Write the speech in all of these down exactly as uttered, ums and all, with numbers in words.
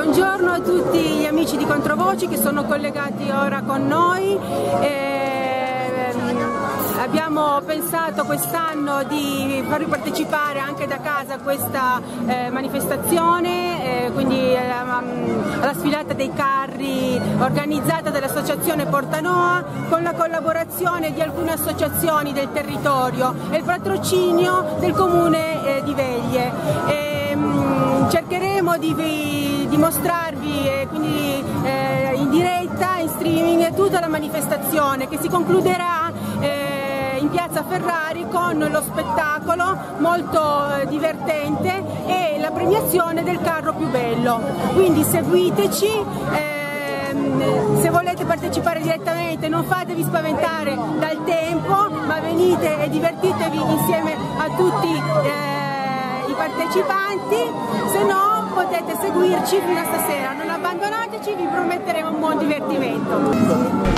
Buongiorno a tutti gli amici di Controvoci che sono collegati ora con noi. E, ehm, abbiamo pensato quest'anno di farvi partecipare anche da casa a questa eh, manifestazione, eh, quindi eh, alla sfilata dei carri organizzata dall'associazione Portanoa con la collaborazione di alcune associazioni del territorio e il patrocinio del comune eh, di Veglie. E, mh, cercheremo di, di mostrarvi eh, quindi, eh, in diretta, in streaming, tutta la manifestazione che si concluderà eh, in piazza Ferrari con lo spettacolo molto eh, divertente e la premiazione del carro più bello. Quindi seguiteci. Eh, Se volete partecipare direttamente non fatevi spaventare dal tempo, ma venite e divertitevi insieme a tutti eh, i partecipanti, se no potete seguirci fino a stasera, non abbandonateci, vi prometteremo un buon divertimento.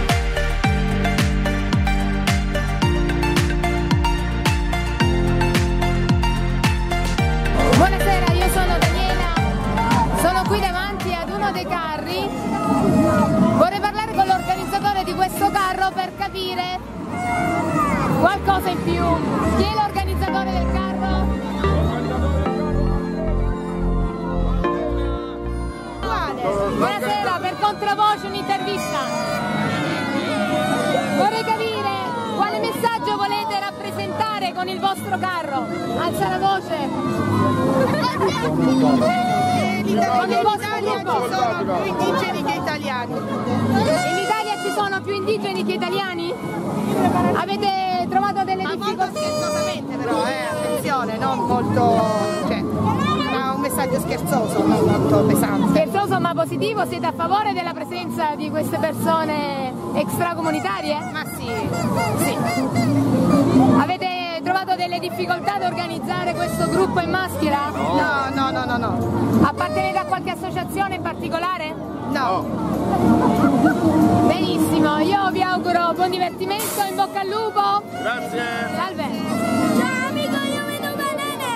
Buonasera, io sono Daniela, sono qui davanti ad uno dei carri. Vorrei parlare con l'organizzatore di questo carro per capire qualcosa in più. Chi è l'organizzatore del carro? Buonasera, per Controvoce un'intervista. Vorrei capire quale messaggio volete rappresentare con il vostro carro. Alza la voce. In Italia ci sono più indigeni che italiani. In Italia ci sono più indigeni che italiani? Avete trovato delle Ma difficoltà? molto scherzosamente però, eh, attenzione, non molto, cioè, ma un messaggio scherzoso, non molto pesante. Scherzoso ma positivo? Siete a favore della presenza di queste persone extracomunitarie? Ma sì, sì. Avete trovato delle difficoltà ad organizzare questo gruppo in maschera? No, no, no, no, no. Appartenete a qualche associazione in particolare? No. Benissimo, io vi auguro buon divertimento, in bocca al lupo. Grazie. Salve. Ciao amico, io vedo banane.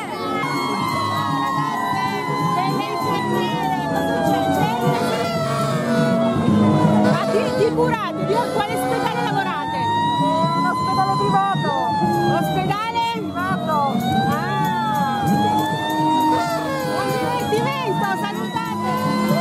Ma di, di curate, di quale ospedale lavorate? Un ospedale privato. Ospedale? Privato. Ah. Buon divertimento, salutate.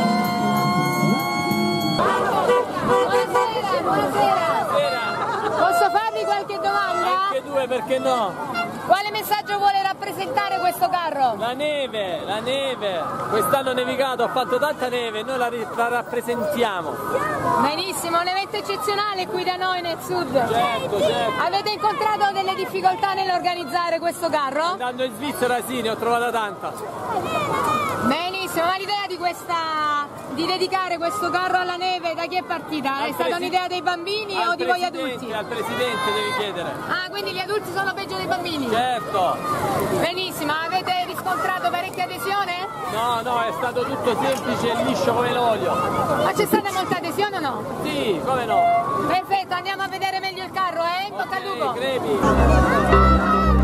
Buonasera, buonasera. Posso farvi qualche domanda? Anche due, perché no? Quale messaggio vuole rappresentare questo carro? La neve, la neve. Quest'anno ho nevicato, ho fatto tanta neve, noi la, la rappresentiamo. Benissimo, un evento eccezionale qui da noi nel sud. Certo, certo. Avete incontrato delle difficoltà nell'organizzare questo carro? Andando in Svizzera sì, ne ho trovata tanta. Benissimo, ma l'idea di questa di dedicare questo carro alla neve da chi è partita? È Al stata presi- un'idea dei bambini Al o di voi presidente, adulti? Al presidente devi chiedere. Ah, quindi gli adulti sono peggio dei bambini? Certo. Benissimo, avete riscontrato parecchia adesione? No, no, è stato tutto semplice e liscio come l'olio. Ma c'è stata molta adesione o no? Sì, come no? Perfetto, andiamo a vedere meglio il carro, eh? In bocca al lupo! Ok, crepi.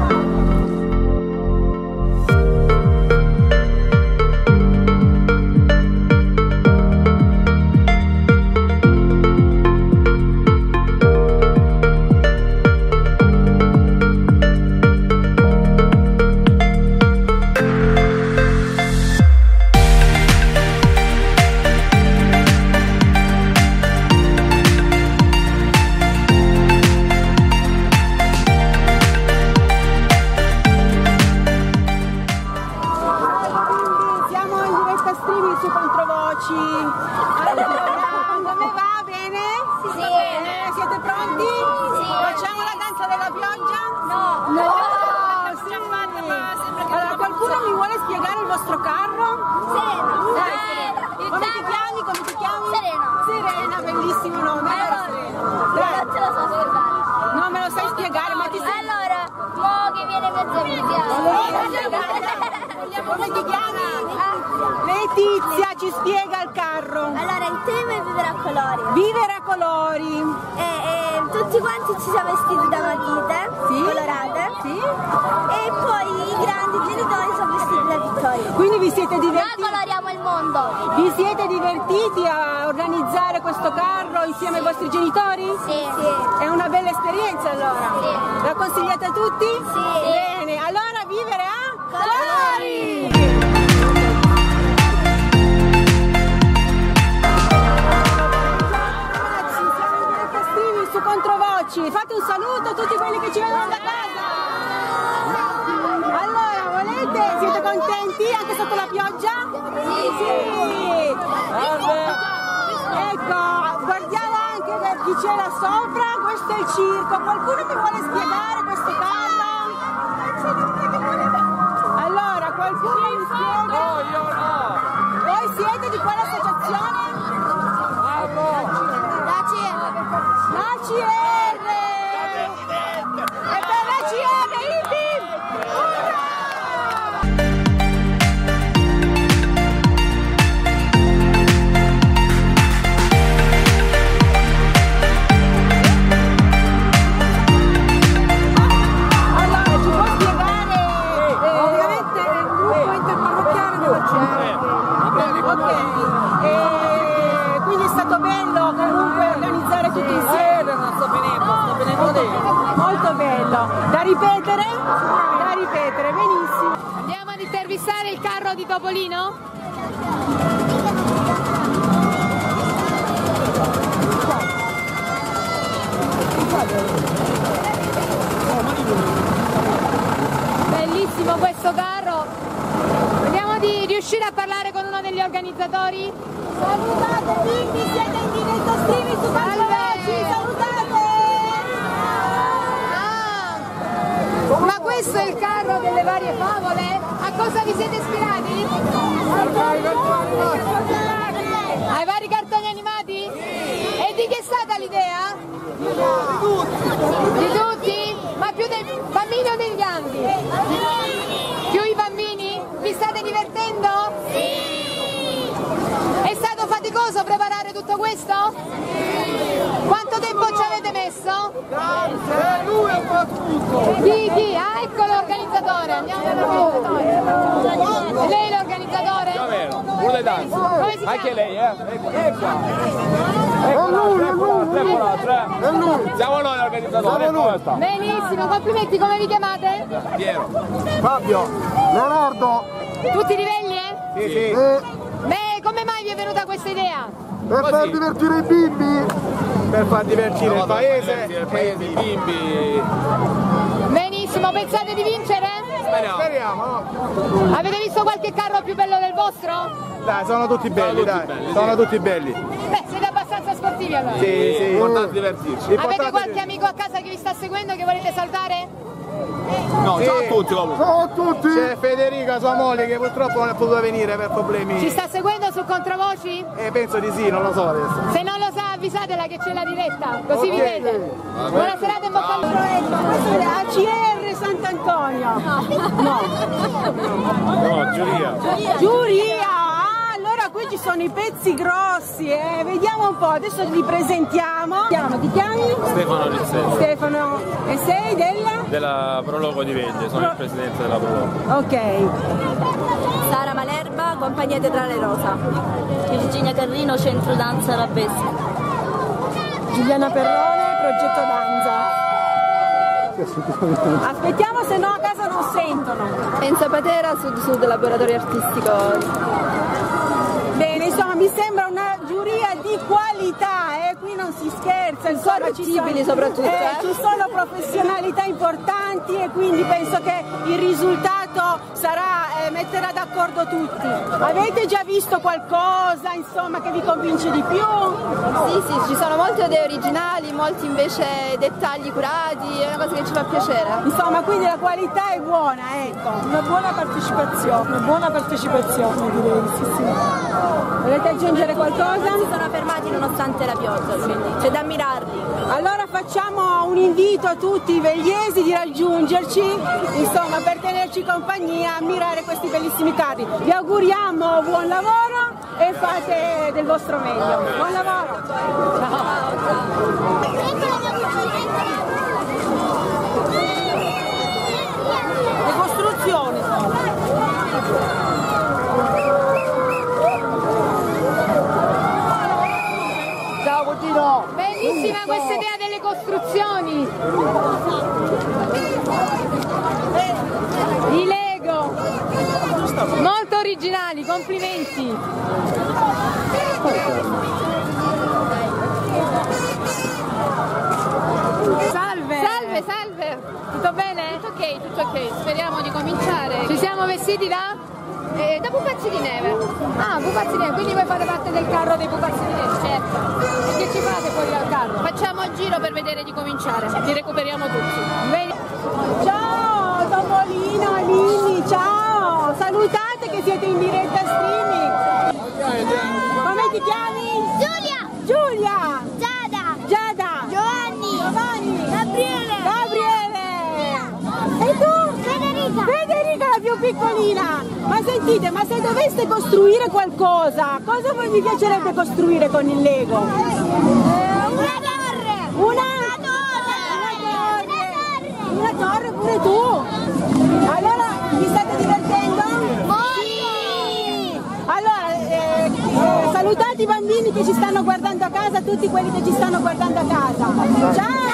Su Controvoci. Allora, come va? Bene? Sì. Bene? Siete pronti? Sì. Facciamo la danza della pioggia? No. No! Sì. Allora, qualcuno mi vuole spiegare il vostro carro? Serena. Dai, Eh, Serena. il Come ti carro- chiami? Come ti chiami? Serena. Serena, bellissimo nome. Allora, Allora, Serena. non Dai. ce la so spiegare. Non me lo sai spiegare, ma ti sei... Allora, mo che viene mezzo video. Come ti chiami? Letizia, ci spiega il carro? Allora, il tema è vivere a colori. Vivere a colori. E, e tutti quanti ci siamo vestiti da matite, Sì. colorate. Sì. E poi i grandi genitori sono vestiti da Vittoria. Quindi vi siete Noi divertiti? coloriamo il mondo. Vi siete divertiti a organizzare questo carro insieme ai vostri genitori? Sì. Sì. È una bella esperienza allora. Sì. La consigliate a tutti? Sì. Bene, allora vivere a Colori! Ragazzi, siamo in diretta streaming su Controvoci. Fate un saluto a tutti quelli che ci vedono da casa. Allora, volete? Siete contenti anche sotto la pioggia? Sì, sì. Ecco, guardiamo anche chi c'è là sopra. Questo è il circo. Qualcuno mi vuole spiegare questo carro? Allora, qualcuno mi spiega? No, io no! Voi siete di quale associazione? La C R. La C R! E per la C R il team! Urrà! Allora, ci può spiegare? Eh, ovviamente è il gruppo interparrocchiale della C R. Ok, e quindi è stato bello comunque organizzare tutti insieme. sto finendo, sto finendo lì. Molto bello. Da ripetere? Da ripetere, benissimo. Andiamo ad intervistare il carro di Topolino? Bellissimo questo carro. Vediamo di riuscire a parlare con uno degli organizzatori. Salutate bimbi, siete in diretta streaming su Controvoci, salutate! Ah, ma questo è il carro delle varie favole? A cosa vi siete ispirati? Ai vari cartoni animati? E di chi è stata l'idea? Di tutti? Ma più dei bambini o dei grandi? Più i bambini? Vi state divertendo? Sì! È stato faticoso preparare tutto questo? Quanto tempo ci avete messo? Eh, lui ha fatto tutto! Chi? Chi? Ah, ecco l'organizzatore, andiamo dall'organizzatore. È lei l'organizzatore? Più o meno, uno dei tanti. Come si chiama? Anche lei, eh? Ecco, ecco. Ecco, ecco, ecco l'altro, eh? È lui! Siamo noi l'organizzatore, Siamo noi. ecco sta. Benissimo, complimenti, come vi chiamate? Piero. Fabio! Leonardo! Tutti livelli, eh? Sì, sì. E Beh, come mai vi è venuta questa idea? per Così. far divertire i bimbi! Per far divertire il paese, il paese, i bimbi. Benissimo, pensate di vincere? Speriamo. Speriamo, no? Avete visto qualche carro più bello del vostro? Dai, sono tutti belli, tutti dai! belli, Sono sì. tutti belli! Beh, siete abbastanza sportivi allora. Sì, sì, importante divertirci. Avete Importante- qualche amico a casa che vi sta seguendo che volete salutare? No, Sì. ciao a tutti comunque. Ciao a tutti! C'è Federica, sua moglie, che purtroppo non è potuta venire per problemi. Ci sta seguendo su Controvoci? Eh, penso di sì, non lo so adesso. Se non lo sa avvisatela che c'è la diretta, così vi Ok. vede. Buona serata e bocca al lupo. Ecco, questo è A C R Sant'Antonio. No, giuria. Giuria! Ah, allora qui ci sono i pezzi grossi, eh. Vediamo un po', adesso li presentiamo. Chiamo, ti chiami? Stefano Rizzetti, Stefano, e sei della? della Prologo di Veglie, sono il presidente della Prologo. Ok. Sara Malerba, compagnia teatrale Rosa. Virginia Carrino, centro danza arabesca. Giuliana Perrone, progetto danza. Aspettiamo, se no a casa non sentono. Enza Patera, Sud Sud, laboratorio artistico. Bene, insomma mi sembra una giuria di qualità, eh? Qui non si scherza, insomma ci sono, Correttibili soprattutto, eh, eh. ci sono professionalità importanti e quindi penso che il risultato sarà eh, metterà d'accordo tutti. Avete già visto qualcosa, insomma, che vi convince di più? Sì, sì, ci sono molte idee originali, molti invece dettagli curati, è una cosa che ci fa piacere. Insomma, quindi la qualità è buona, ecco. Una buona partecipazione, una buona partecipazione direi, sì, sì. Volete aggiungere qualcosa? Si sono fermati nonostante la pioggia, quindi c'è da ammirarli. Allora facciamo un invito a tutti i vegliesi di raggiungerci, insomma, per tenerci compagnia, ammirare questi bellissimi carri. Vi auguriamo buon lavoro e fate del vostro meglio. Buon lavoro! Le costruzioni sono. Ciao cugino! Bellissima questa idea delle costruzioni! I Lego! Molto originali, complimenti! Salve! Salve, salve! Tutto bene? Tutto ok, tutto ok. Speriamo di cominciare. Ci siamo vestiti da? Eh, da pupazzi di neve. Ah, pupazzi di neve, quindi voi fate parte del carro dei pupazzi di neve? Certo. E che ci fate fuori dal carro? Facciamo il giro per vedere di cominciare. Li recuperiamo tutti. Vedi? Ciao Topolino, Lini, ciao! Salutate che siete in diretta streaming! Come ti chiami? Giulia! Giulia! Giada! Giada! Giovanni! Giovanni! Gabriele! Gabriele! E tu? Federica! Federica, la più piccolina! Ma sentite, ma se doveste costruire qualcosa, cosa vi piacerebbe costruire con il Lego? Una torre! Una? Una torre! Una torre pure tu? Allora, vi state divertendo? Sì! Allora, eh, eh, salutate i bambini che ci stanno guardando a casa, tutti quelli che ci stanno guardando a casa. Ciao!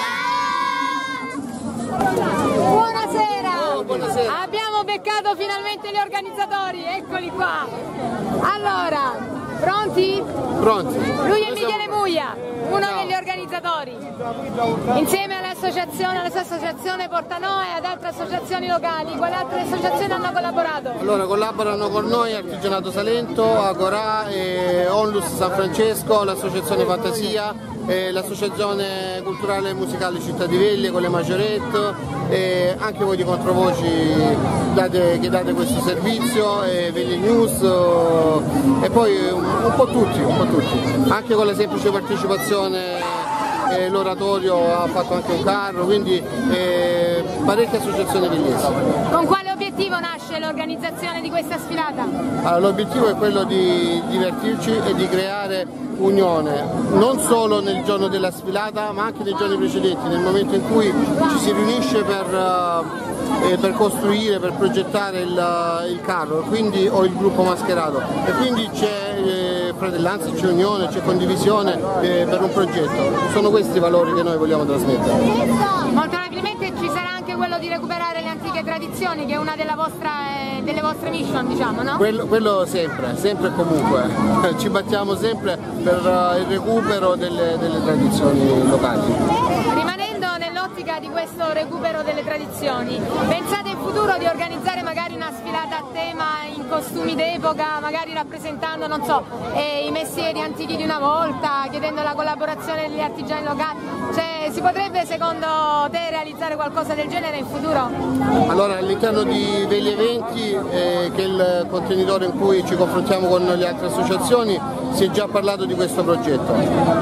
Buonasera! Oh, buonasera. Abbiamo beccato finalmente gli organizzatori, eccoli qua! Allora, pronti? Pronti? Lui è Michele Muglia, uno Ciao. degli organizzatori, insieme all'associazione, alla sua associazione Portanoe e ad altre associazioni locali. Quali altre associazioni hanno collaborato? Allora collaborano con noi Artigianato Salento, Agorà, eh, Onlus San Francesco, l'associazione Fantasia, eh, l'associazione culturale e musicale Città di Veglie con le Maggiorette, e anche voi di Controvoci date, che date questo servizio, e Veglie News, eh, e poi un, un po' tutti, un po' tutti, anche con la semplice partecipazione. Eh, l'oratorio ha fatto anche un carro, quindi eh, parecchie associazioni vegliesi. Con quale obiettivo nasce l'organizzazione di questa sfilata? Allora, l'obiettivo è quello di divertirci e di creare unione, non solo nel giorno della sfilata ma anche nei giorni precedenti, nel momento in cui ci si riunisce per, eh, per costruire, per progettare il, il carro, quindi, o il gruppo mascherato, e quindi c'è eh, fratellanza, c'è unione, c'è condivisione eh, per un progetto. Sono questi i valori che noi vogliamo trasmettere. Molto probabilmente ci sarà anche quello di recuperare le antiche tradizioni, che è una della vostra, eh, delle vostre mission, diciamo, no? Quello, quello sempre, sempre e comunque, ci battiamo sempre per uh, il recupero delle, delle tradizioni locali. Rimanendo nell'ottica di questo recupero delle tradizioni, pensate in futuro di organizzare magari una sfilata a tema in costumi d'epoca, magari rappresentando, non so, eh, i mestieri antichi di una volta, chiedendo la collaborazione degli artigiani locali? Cioè, si potrebbe secondo te realizzare qualcosa del genere in futuro? Allora, all'interno di degli eventi, eh, che è il contenitore in cui ci confrontiamo con le altre associazioni, si è già parlato di questo progetto.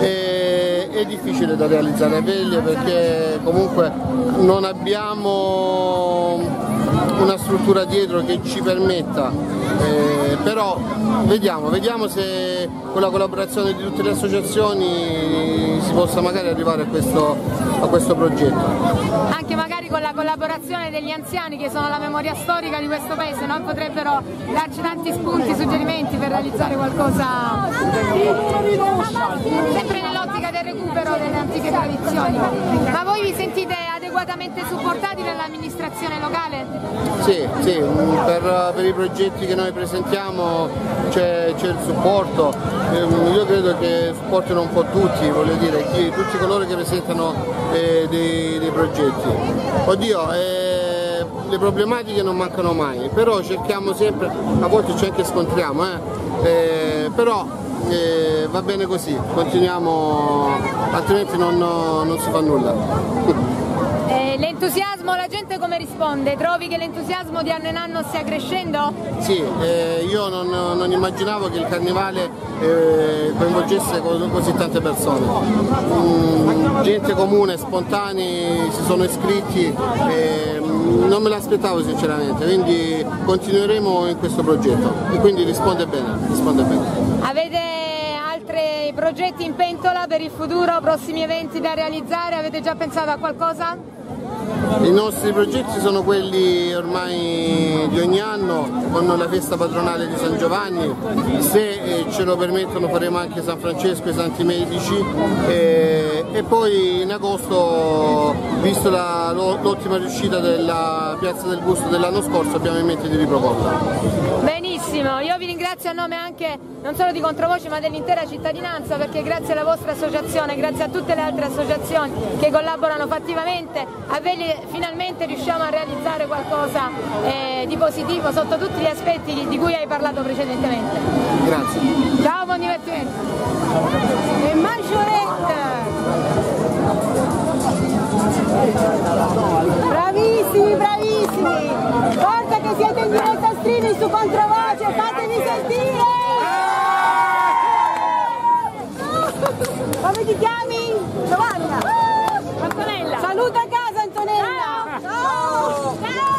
E è difficile da realizzare a Veglie perché comunque non abbiamo una struttura dietro che ci permetta, eh, però vediamo, vediamo se con la collaborazione di tutte le associazioni si possa magari arrivare a questo, a questo progetto. Anche magari con la collaborazione degli anziani che sono la memoria storica di questo paese, no? Potrebbero darci tanti spunti, suggerimenti per realizzare qualcosa sempre nell'ottica del recupero delle antiche tradizioni. Ma voi vi sentite adeguatamente supportati dall'amministrazione locale? Sì, sì, per, per i progetti che noi presentiamo c'è il supporto, io credo che supportino un po' tutti, voglio dire, chi, tutti coloro che presentano eh, dei, dei progetti. Oddio, eh, le problematiche non mancano mai, però cerchiamo sempre, a volte ci anche scontriamo, eh, eh, però eh, va bene così, continuiamo, altrimenti non, non si fa nulla. Eh, l'entusiasmo, la gente come risponde? Trovi che l'entusiasmo di anno in anno stia crescendo? Sì, eh, io non, non immaginavo che il carnevale eh, coinvolgesse così tante persone. Mm, gente comune, spontanei, si sono iscritti. Eh, non me l'aspettavo sinceramente, quindi continueremo in questo progetto e quindi risponde bene, risponde bene. Avete altri progetti in pentola per il futuro, prossimi eventi da realizzare? Avete già pensato a qualcosa? I nostri progetti sono quelli ormai di ogni anno, con la festa patronale di San Giovanni, se ce lo permettono faremo anche San Francesco e i Santi Medici e, e poi in agosto, visto l'ottima riuscita della Piazza del Gusto dell'anno scorso, abbiamo in mente di riproporla. Benissimo, io vi ringrazio a nome anche non solo di Controvoci ma dell'intera cittadinanza, perché grazie alla vostra associazione, grazie a tutte le altre associazioni che collaborano fattivamente, a Veglie finalmente riusciamo a realizzare qualcosa eh, di positivo sotto tutti gli aspetti di cui hai parlato precedentemente. Grazie. Ciao, buon divertimento. E Maggioretta! Bravissimi, bravissimi! Forza che siete in diretta streaming su Controvoce, fatevi sentire! Come ti chiami? Giovanna! Antonella! Saluta a casa Antonella! Ciao!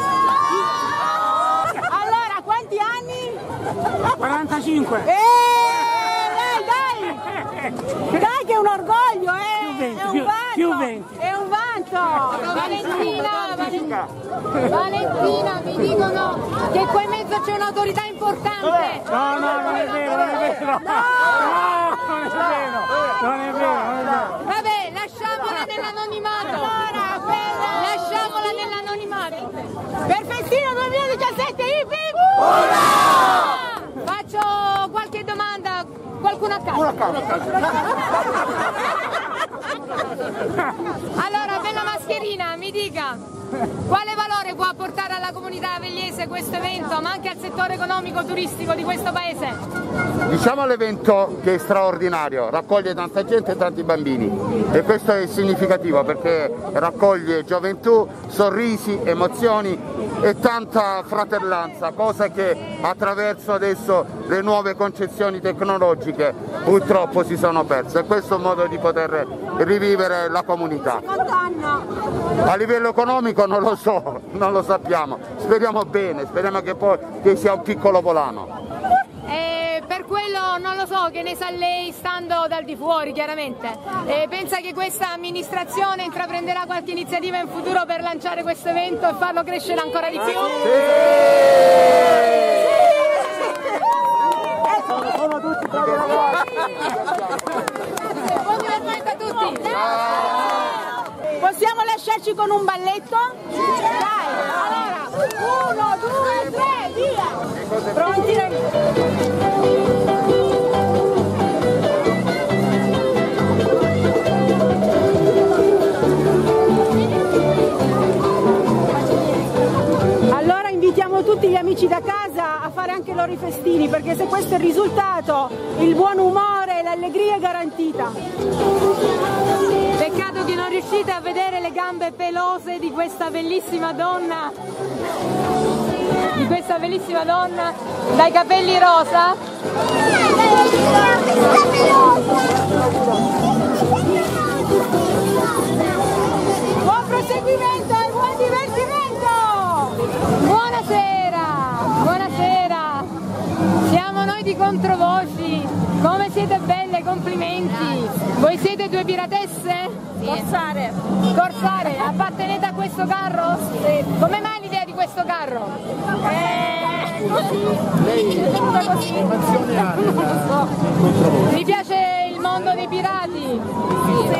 Ciao! Allora, quanti anni? quarantacinque! Eh, dai, dai! Dai che è un orgoglio, eh! È un vanto! Più venti! È un vanto! Valentina, Valentina, Valentina, mi dicono che qua in mezzo c'è un'autorità importante. No, no, non è vero, non è vero! No, non è vero! Non è vero, non è vero! Vabbè, lasciamola nell'anonimato. Lasciamola nell'anonimato. Per Festino duemiladiciassette, hip hip! Faccio qualche domanda, qualcuno a caso. Una casa! Allora, bella mascherina, mi dica, quale valore può apportare alla comunità avegliese questo evento, ma anche al settore economico-turistico di questo paese? Diciamo l'evento che è straordinario, raccoglie tanta gente e tanti bambini e questo è significativo perché raccoglie gioventù, sorrisi, emozioni e tanta fratellanza, cosa che attraverso adesso le nuove concezioni tecnologiche purtroppo si sono perse e questo è un modo di poter rivivere la comunità. A livello economico non lo so, non lo sappiamo, speriamo bene, speriamo che poi che sia un piccolo volano. Eh, per quello non lo so, che ne sa lei stando dal di fuori chiaramente. Eh, pensa che questa amministrazione intraprenderà qualche iniziativa in futuro per lanciare questo evento e farlo crescere ancora di più? Sono tutti bravi ragazzi! Buon divertimento a tutti! Possiamo lasciarci con un balletto? Dai, allora, uno, due, tre, via! Pronti? Allora invitiamo tutti gli amici da casa a fare anche loro i festini, perché se questo è il risultato, il buon umore e l'allegria è garantita. Peccato che non riuscite a vedere le gambe pelose di questa bellissima donna, di questa bellissima donna dai capelli rosa. Buon proseguimento e buon divertimento! Buonasera, buonasera, siamo noi di Controvoci, come siete belle, complimenti. Voi siete due piratesse? Sì. Corsare. Corsare, appartenete a questo carro? Sì. Come mai l'idea di questo carro? Eh, così. Lei è venuta così. Mi piace il mondo dei pirati? Sì.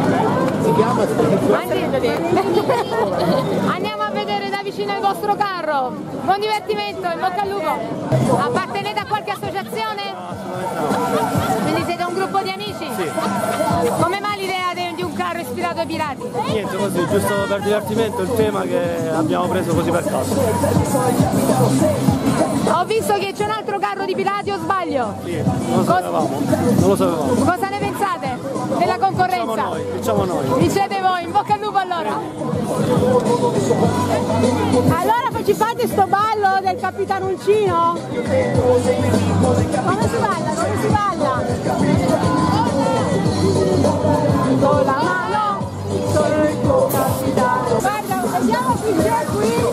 Andiamo a vedere da vicino il vostro carro. Buon divertimento, in bocca al lupo. Appartenete a qualche associazione? Quindi siete un gruppo di amici? Sì. Come mai l'idea di un carro ispirato ai pirati? Niente, così, giusto per divertimento, il tema che abbiamo preso così per caso. Ho visto che c'è un altro carro di pirati, o sbaglio? Sì, non lo sapevamo, non lo sapevamo. Cosa ne pensate della concorrenza? Diciamo noi, diciamo noi. Dicete voi, in bocca al lupo allora. Allora ci fate sto ballo del Capitano Uncino? Come si balla? Come si balla? Con la mano, solo il tuo capitano. Guarda, vediamo chi c'è qui.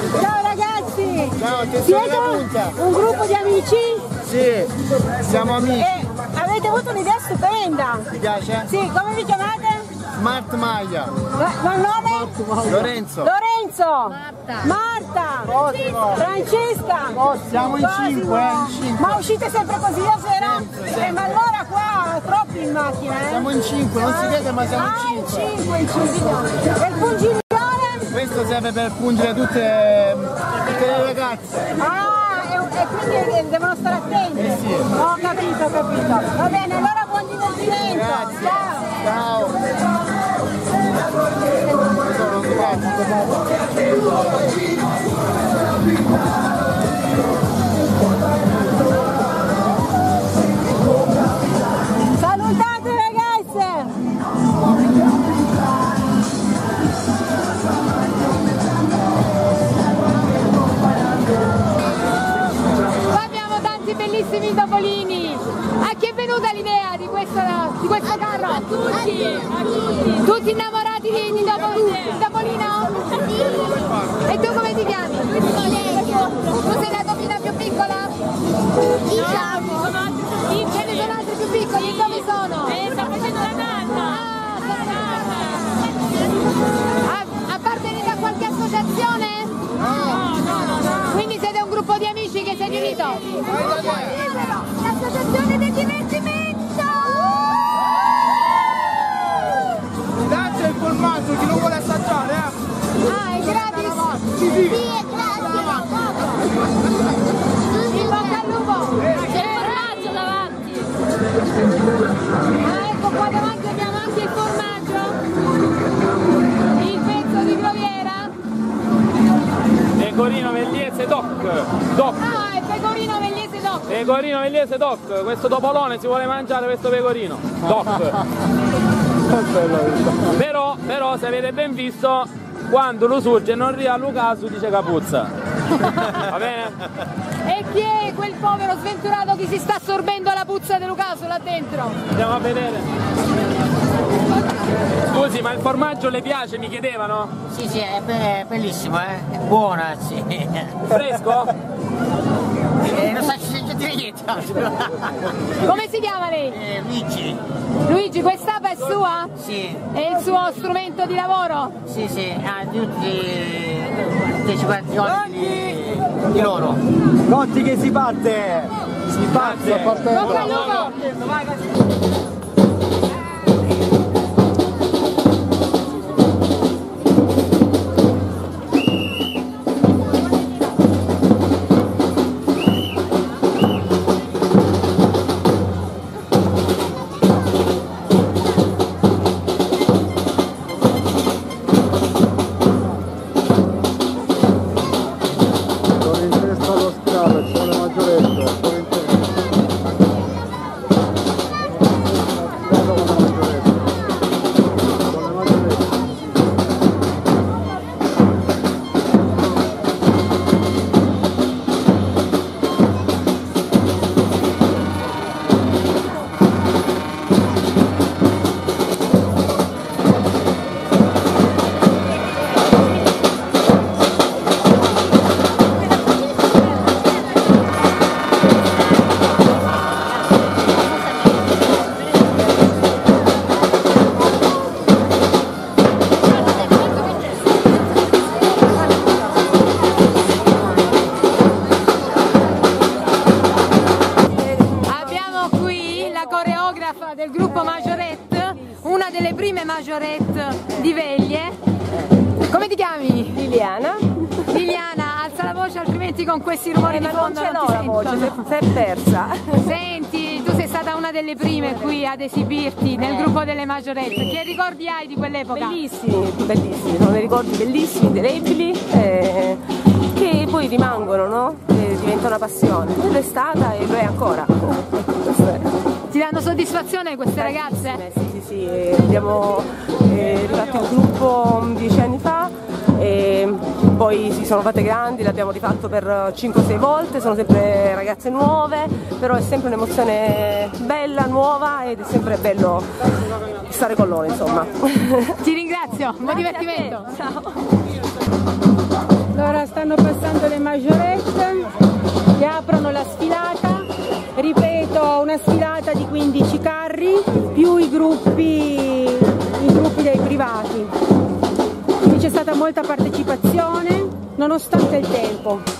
Siete un gruppo di amici? Sì, siamo amici. E avete avuto un'idea stupenda. Ti piace? Sì, come vi chiamate? Smart Maglia. Ma il nome? Lorenzo. Lorenzo. Marta. Marta. Cosimo. Francesca. Oh, siamo in Cosimo. cinque, eh, in cinque. Ma uscite sempre così a sera? Sempre, sempre. Eh, ma allora qua troppi in macchina, eh? Siamo in cinque, non si vede ma siamo ah, in cinque. in cinque, in cinque. E il pungiglione? Questo serve per pungere tutte, tutte le ragazze. Ah, e, e quindi devono stare attenti. Eh sì. Ho capito, ho capito. Va bene, allora buon divertimento. Grazie. Ciao. Ciao. Salutate ragazze! Qua abbiamo tanti bellissimi topolini. A chi è venuta l'idea di questo, di questo carro? A tutti, a tutti. Tutti innamorati di, di, topo, di Topolino? E tu come ti chiami? Tu sei la topina più piccola? Diciamo. Ce ne sono altri più piccoli? E dove sono? Eh, sta facendo la nanna. Ah, sta... Appartenete a qualche associazione? No, no, no, no. Quindi siete un gruppo di amici che si è riunito? L'associazione del divertimento! Date il formaggio, chi lo vuole assaggiare, eh? Ah, è gratis? Sì, sì. Sì, è grazie! In bocca al lupo! C'è il formaggio davanti! Ah, ecco qua davanti abbiamo anche il formaggio! Il pezzo di Groviera! Pecorino Vegliese Doc. Doc. Ah, è pecorino Vegliese Doc! Pecorino Vegliese Doc. Questo topolone si vuole mangiare questo pecorino. Doc. Però, però, se avete ben visto, quando lo surge non ria Lucasu dice capuzza. Va bene? E chi è quel povero sventurato che si sta assorbendo la puzza di Lucasu là dentro? Andiamo a vedere. Scusi, ma il formaggio le piace? Mi chiedevano? Sì, sì, è, be è bellissimo, eh? È buona, sì. Fresco? Eh, non so se c'è dire niente. Come si chiama lei? Eh, Luigi. Luigi, quest'ape è sua? Sì. È il suo strumento di lavoro? Sì, sì, ha tutti le partecipazioni di, di loro. Conti che si batte! Si batte! Bocca al lupo! Del gruppo Majorette, una delle prime Majorette di Veglie. Come ti chiami? Liliana. Liliana, alza la voce altrimenti con questi rumori eh, di ma fondo non ce non l'ho ti la voce, sentono. si è persa. Senti, tu sei stata una delle prime qui ad esibirti nel gruppo delle Majorette. Che ricordi hai di quell'epoca? Bellissimi, bellissimi, sono dei ricordi bellissimi, indelebili, eh, che poi rimangono, no? E diventa una passione. Lo è stata e lo è ancora. Ti danno soddisfazione queste ragazze? Sì, sì, sì, abbiamo eh, rifatto il gruppo dieci anni fa e poi si sono fatte grandi, l'abbiamo rifatto per cinque sei volte, sono sempre ragazze nuove, però è sempre un'emozione bella, nuova ed è sempre bello stare con loro, insomma. Ti ringrazio, buon divertimento. Ciao. Allora stanno passando le maggiorette che aprono la sfilata, ripeto, una sfilata di quindici carri più i gruppi, i gruppi dei privati. Quindi c'è stata molta partecipazione nonostante il tempo.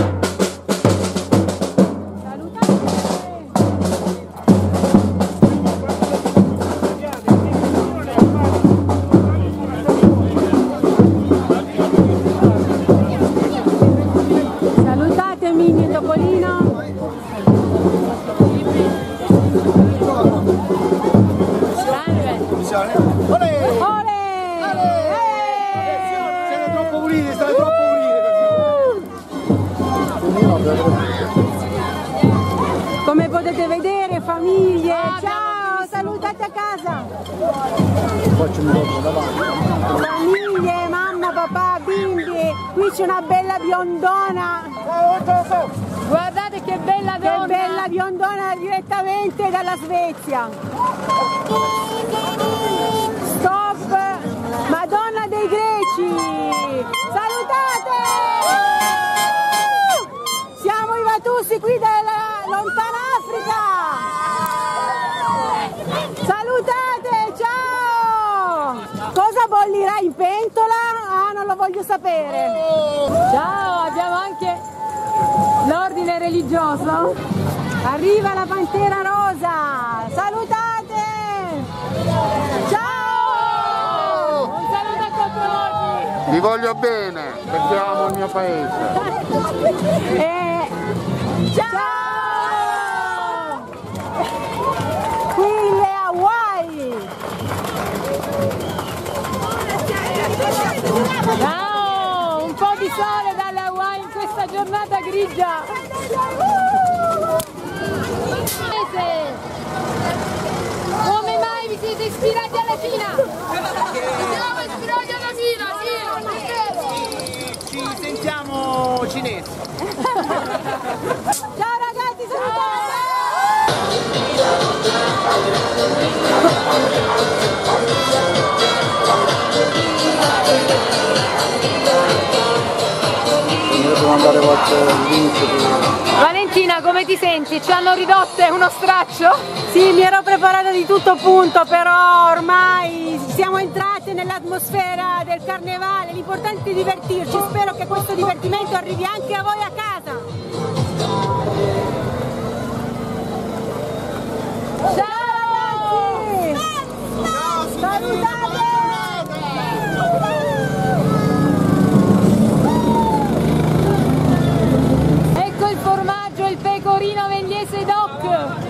Come potete vedere, famiglie, ciao, salutate a casa. Famiglie, mamma, papà, bimbi, qui c'è una bella biondona. Guardate che bella donna. Che bella biondona direttamente dalla Svezia. Stop, Madonna dei Greci. Salutate! Siamo i Vatussi qui dalla lontana Africa. Salutate, ciao! Cosa bollirà in pentola? Ah, non lo voglio sapere. Ciao, abbiamo anche l'ordine religioso. Arriva la Pantera Rosa. Salutate! Ciao! Un saluto a Controloggi. Vi voglio bene perché amo il mio paese. E... Ciao! Qui le Hawaii! Ciao! Un po' di sole dalle Hawaii in questa giornata grigia! Come mai vi siete ispirati alla Cina? Siamo ispirati alla Cina, Ci sentiamo cinesi. Ciao ragazzi, salutate! Valentina, come ti senti? Ci hanno ridotte uno straccio? Sì, mi ero preparata di tutto punto, però ormai siamo entrate nell'atmosfera del carnevale, l'importante è divertirci, spero che questo divertimento arrivi anche a voi a casa. Ciao ragazzi! Salutate! Ecco il formaggio, il pecorino Vegliese Doc.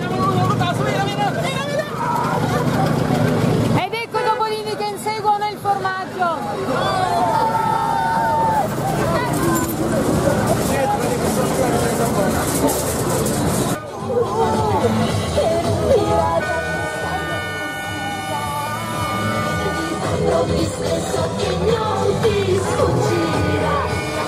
Ed ecco i topolini che inseguono il formaggio. Stesso che non ti sfuggirà,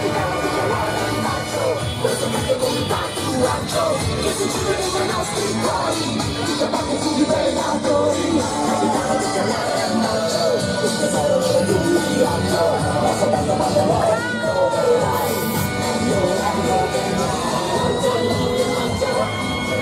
questo fatto con un tatuaggio che si chiude nei nostri cuori, ti parte su rivelatori, capitano di Salerno, questo tesoro è un viaggio, ma soltanto quando lo ritroverai, allora troverai, non c'è niente.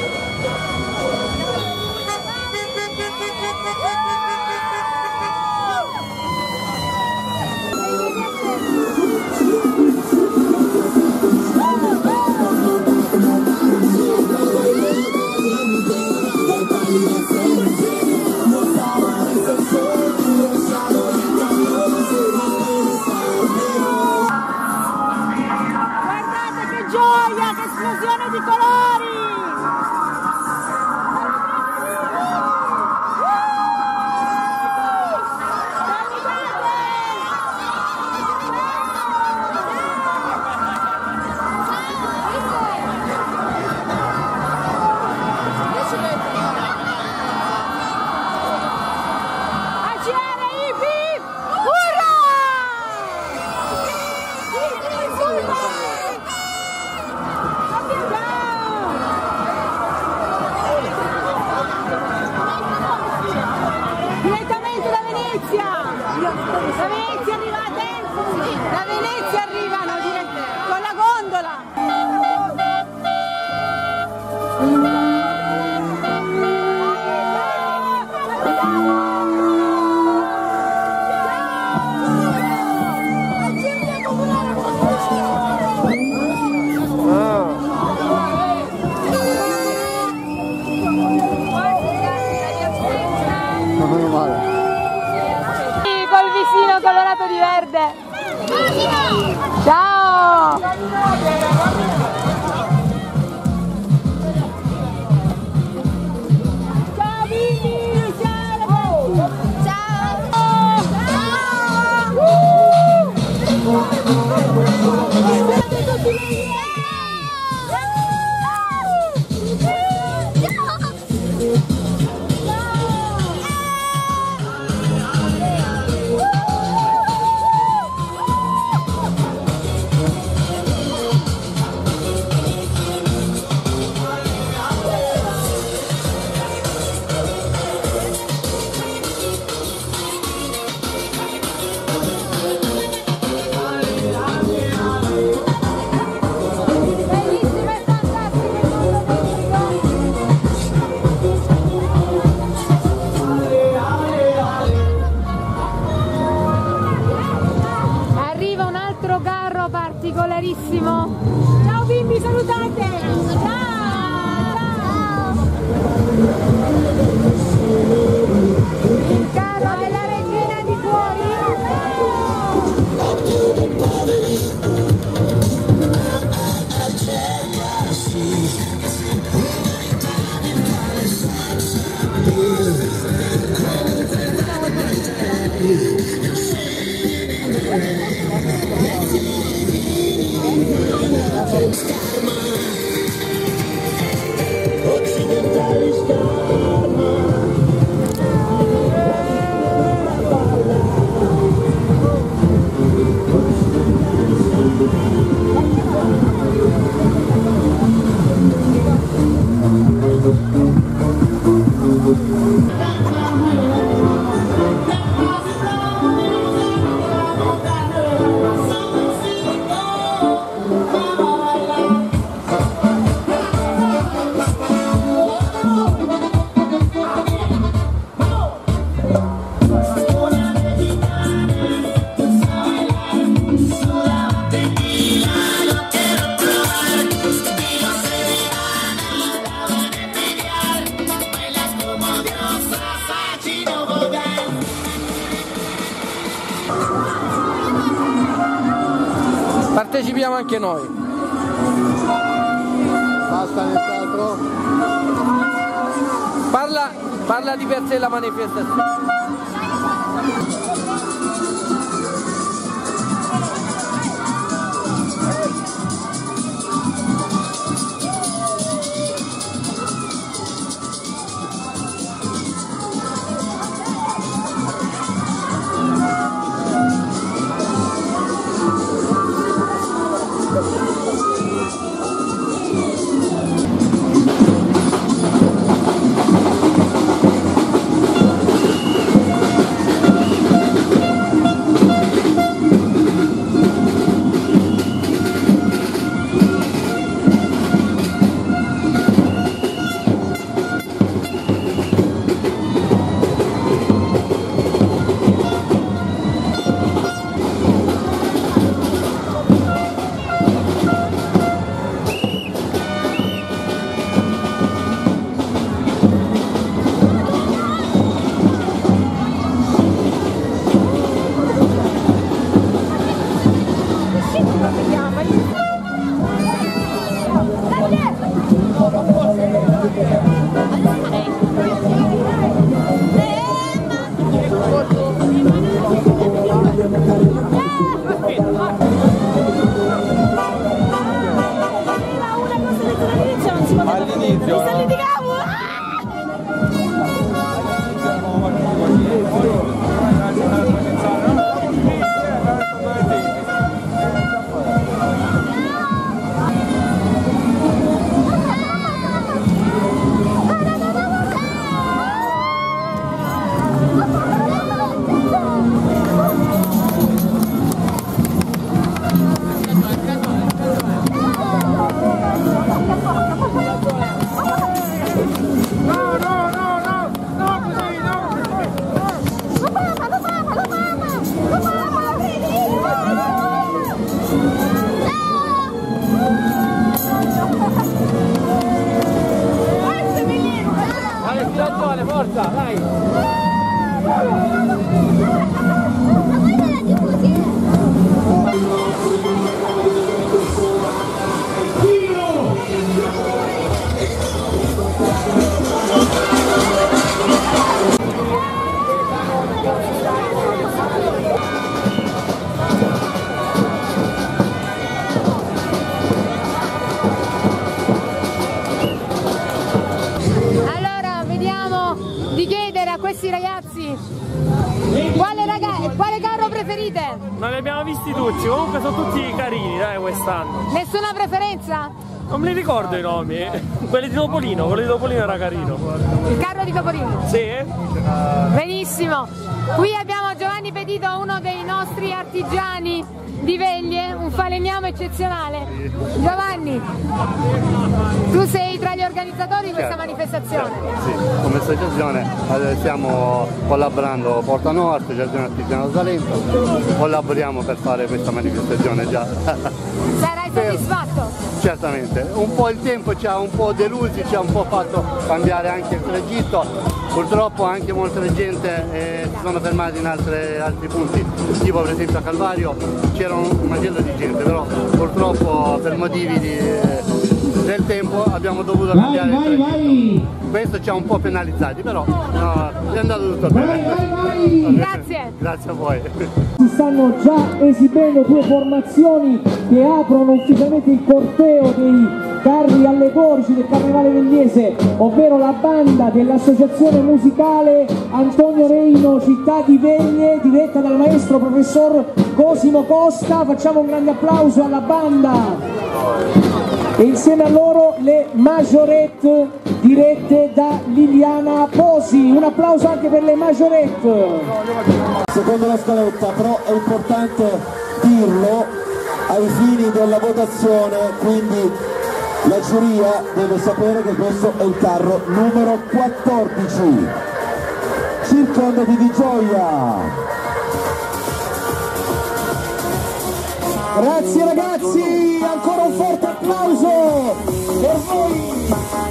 Guardate che gioia, che esplosione di colori! Col visino colorato di verde. Ciao! Ciao Vivi! Ciao! Arriva un altro carro particolarissimo. Ciao bimbi, salutate! Ciao! Il carro della regina di cuori. Partecipiamo anche noi. Basta nel teatro. Parla, parla di per sé la manifestazione. forza, vai! Questi ragazzi quale, raga quale carro preferite? Non li abbiamo visti tutti, comunque sono tutti carini dai quest'anno. Nessuna preferenza? Non me li ricordo i nomi, quelli di Topolino, quello di Topolino era carino. Il carro di Topolino? Sì. Benissimo, qui abbiamo Giovanni Petito, uno dei nostri artigiani di Veglie, un falegname eccezionale. Giovanni, tu sei tra gli organizzatori di questa certo, manifestazione? Certo, sì, come associazione stiamo collaborando con Porta Nuova, Associazione Artigiana Salento, collaboriamo per fare questa manifestazione già. Sarai soddisfatto? Certamente, un po' il tempo ci ha un po' delusi, ci ha un po' fatto cambiare anche il tragitto, purtroppo anche molta gente eh, si sono fermati in altre, altri punti, tipo per esempio a Calvario c'era un macello di gente, però purtroppo per motivi di, eh, del tempo abbiamo dovuto cambiare vai, il tragitto. Questo ci ha un po' penalizzati, però no, è andato tutto bene. Vai, vai. Grazie. Grazie a voi. Si stanno già esibendo due formazioni che aprono ufficialmente il corteo dei carri allegorici del Carnevale Vegliese, ovvero la banda dell'associazione musicale Antonio Reino Città di Veglie, diretta dal maestro professor Cosimo Costa. Facciamo un grande applauso alla banda. E insieme a loro le Majorette dirette da Liliana Posi. Un applauso anche per le Majorette. Secondo la scaletta, però è importante dirlo ai fini della votazione, quindi la giuria deve sapere che questo è il carro numero quattordici. Circondati di gioia. Grazie ragazzi, ancora un forte applauso per voi.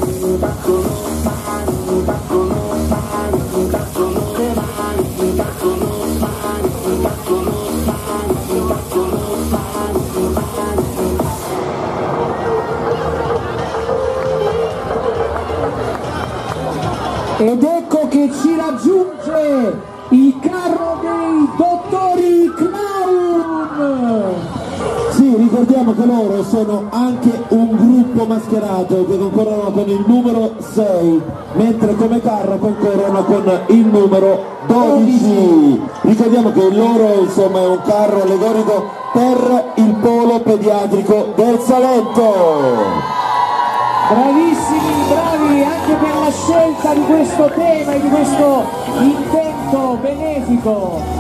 Ed ecco che ci raggiunge il carro dei dottori Clown. Sì, ricordiamo che loro sono anche un gruppo mascherato che concorrono con il numero sei, mentre come carro concorrono con il numero dodici. Ricordiamo che loro insomma è un carro allegorico per il polo pediatrico del Salento. Bravissimi, bravi anche per la scelta di questo tema e di questo intento benefico.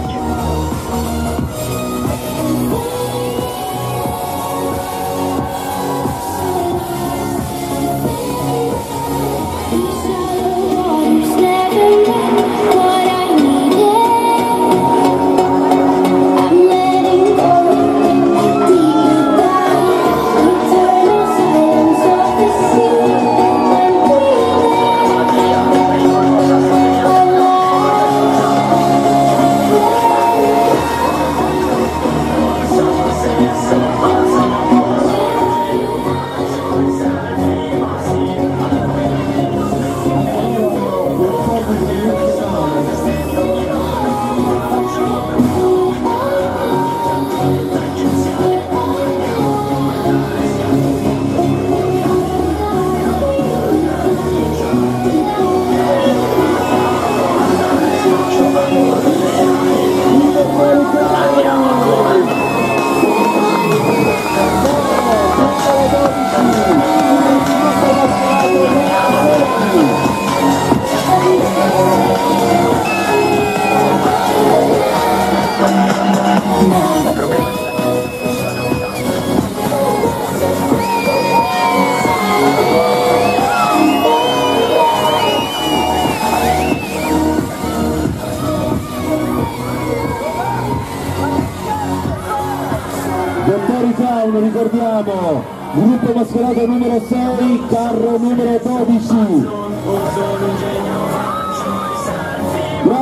Ricordiamo, gruppo mascherato numero sei, carro numero dodici.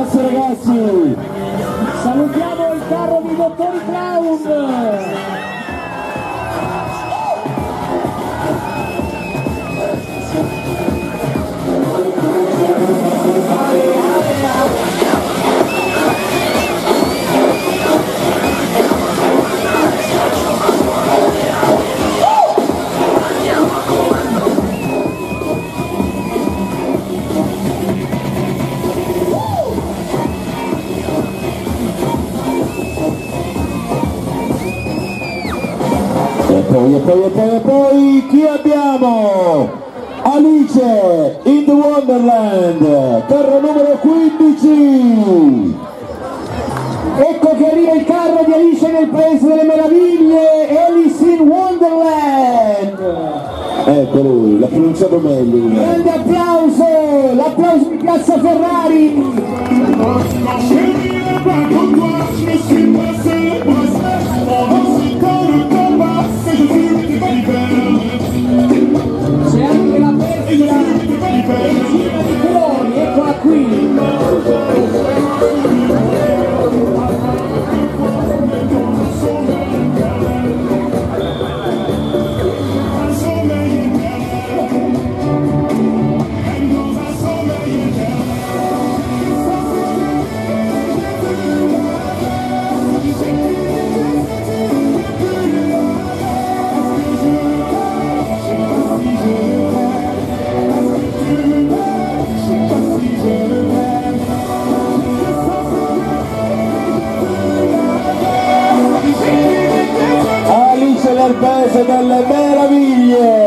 Grazie ragazzi. Salutiamo il carro dei dottori Clown. E poi, e poi, e poi, e poi, chi abbiamo? Alice in the Wonderland, carro numero quindici. Ecco che arriva il carro di Alice nel Paese delle Meraviglie, Alice in Wonderland. Ecco lui, l'ha pronunciato meglio. Grande applauso, l'applauso di Piazza Ferrari. C'è anche la festa regina di cuori, eccola qui. Nel Paese delle Meraviglie,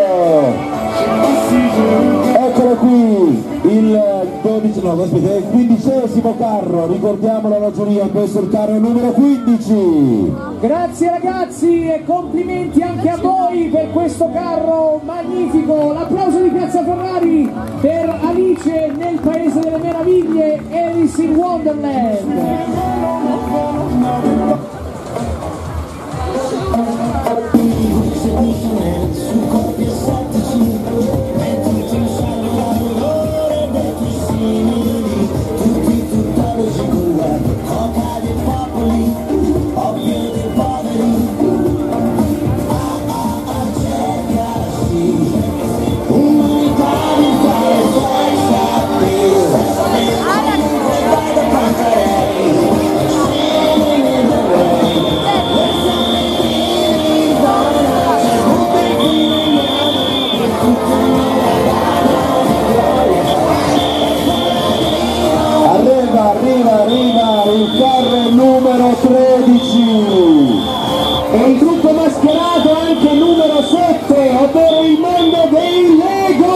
eccolo qui il dodici, no, aspetta, è il quindicesimo carro, ricordiamolo alla giuria, questo è il carro numero quindici. Grazie ragazzi e complimenti anche a voi per questo carro magnifico. L'applauso di Piazza Ferrari per Alice nel Paese delle Meraviglie, Alice in Wonderland. Su coppie sottici, mettiti in salvo la dolore dei tuoi simili, tutti tuttologi con la coca dei popoli, oppio dei poveri. Ah ah ah, cercasi un'unità vitale, puoi sapere, vai da Pancarelli, scegli da lei. Arriva, arriva, arriva il carro numero tredici. E il gruppo mascherato anche numero sette, ovvero il mondo dei Lego.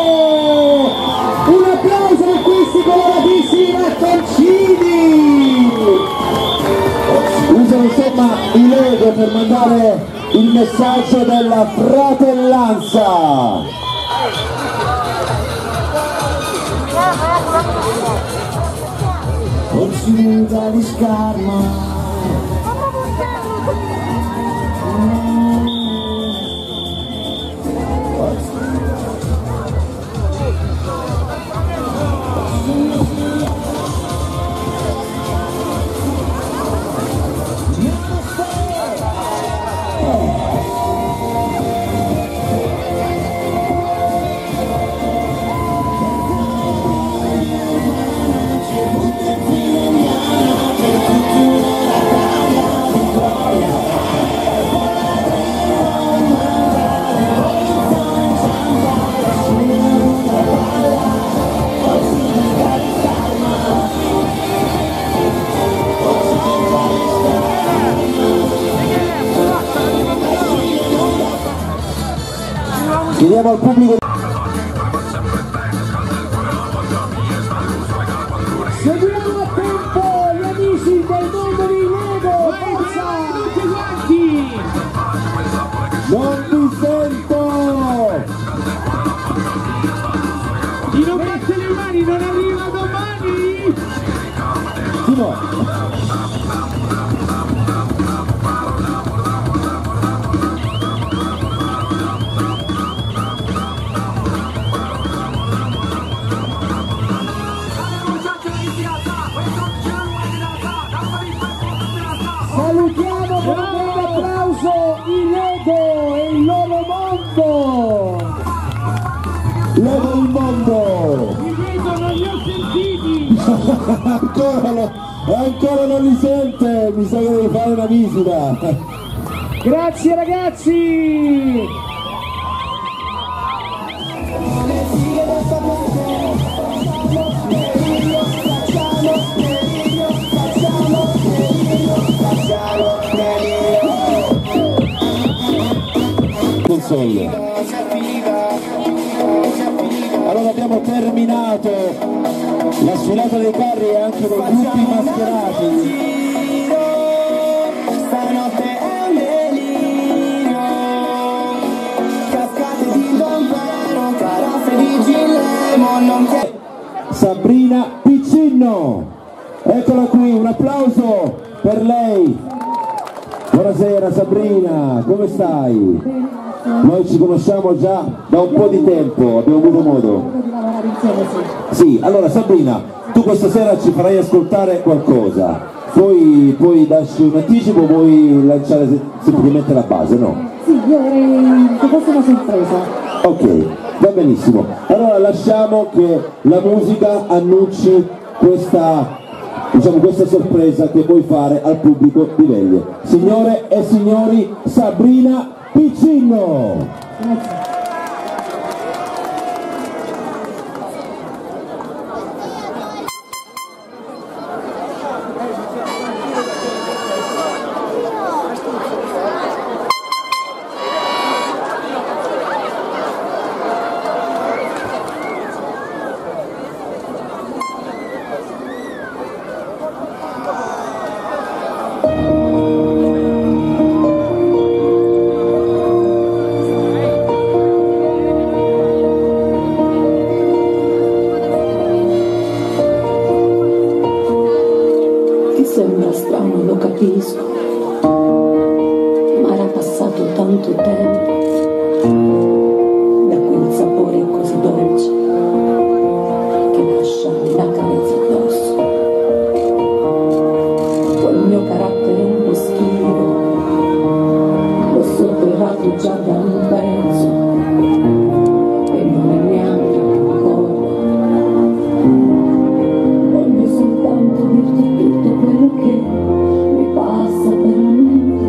Un applauso per questi coloratissimi mattoncini. Usano insomma i Lego per mandare il messaggio della fratellanza. Forse di scarma. Chiediamo al pubblico. Seguiamo a tempo gli amici del mondo dei Lego. Forza! Tutti quanti! Non vi sento! Chi non batte le mani non arriva domani! Simo! Muchachos, ancora, no, ancora non li sente, mi sa che devi fare una visita. Grazie ragazzi! Console. Allora abbiamo terminato la sfilata dei carri e anche dei gruppi mascherati. Stanotte è un delirio, cascate di Don Vero, caraffe di Gilemo, non c'è. Sabrina Piccinno, eccola qui, un applauso per lei. Buonasera Sabrina, come stai? Noi ci conosciamo già da un po' di tempo, abbiamo avuto modo. Sì, allora Sabrina, tu questa sera ci farai ascoltare qualcosa, puoi, puoi darci un anticipo, puoi lanciare semplicemente la base, no? Sì, io vorrei che fosse una sorpresa. Ok, va benissimo. Allora lasciamo che la musica annunci questa, diciamo, questa sorpresa che vuoi fare al pubblico di Veglie. Signore e signori, Sabrina Piccinno. Grazie. Sembra strano, lo capisco, ma era passato tanto tempo da quel sapore così dolce che lascia una carezza addosso. Quel mio carattere un po' schivo l'ho soppevato già da un pezzo e non è neanche ancora. Voglio soltanto dirti tutto quello che mi passa per la mente.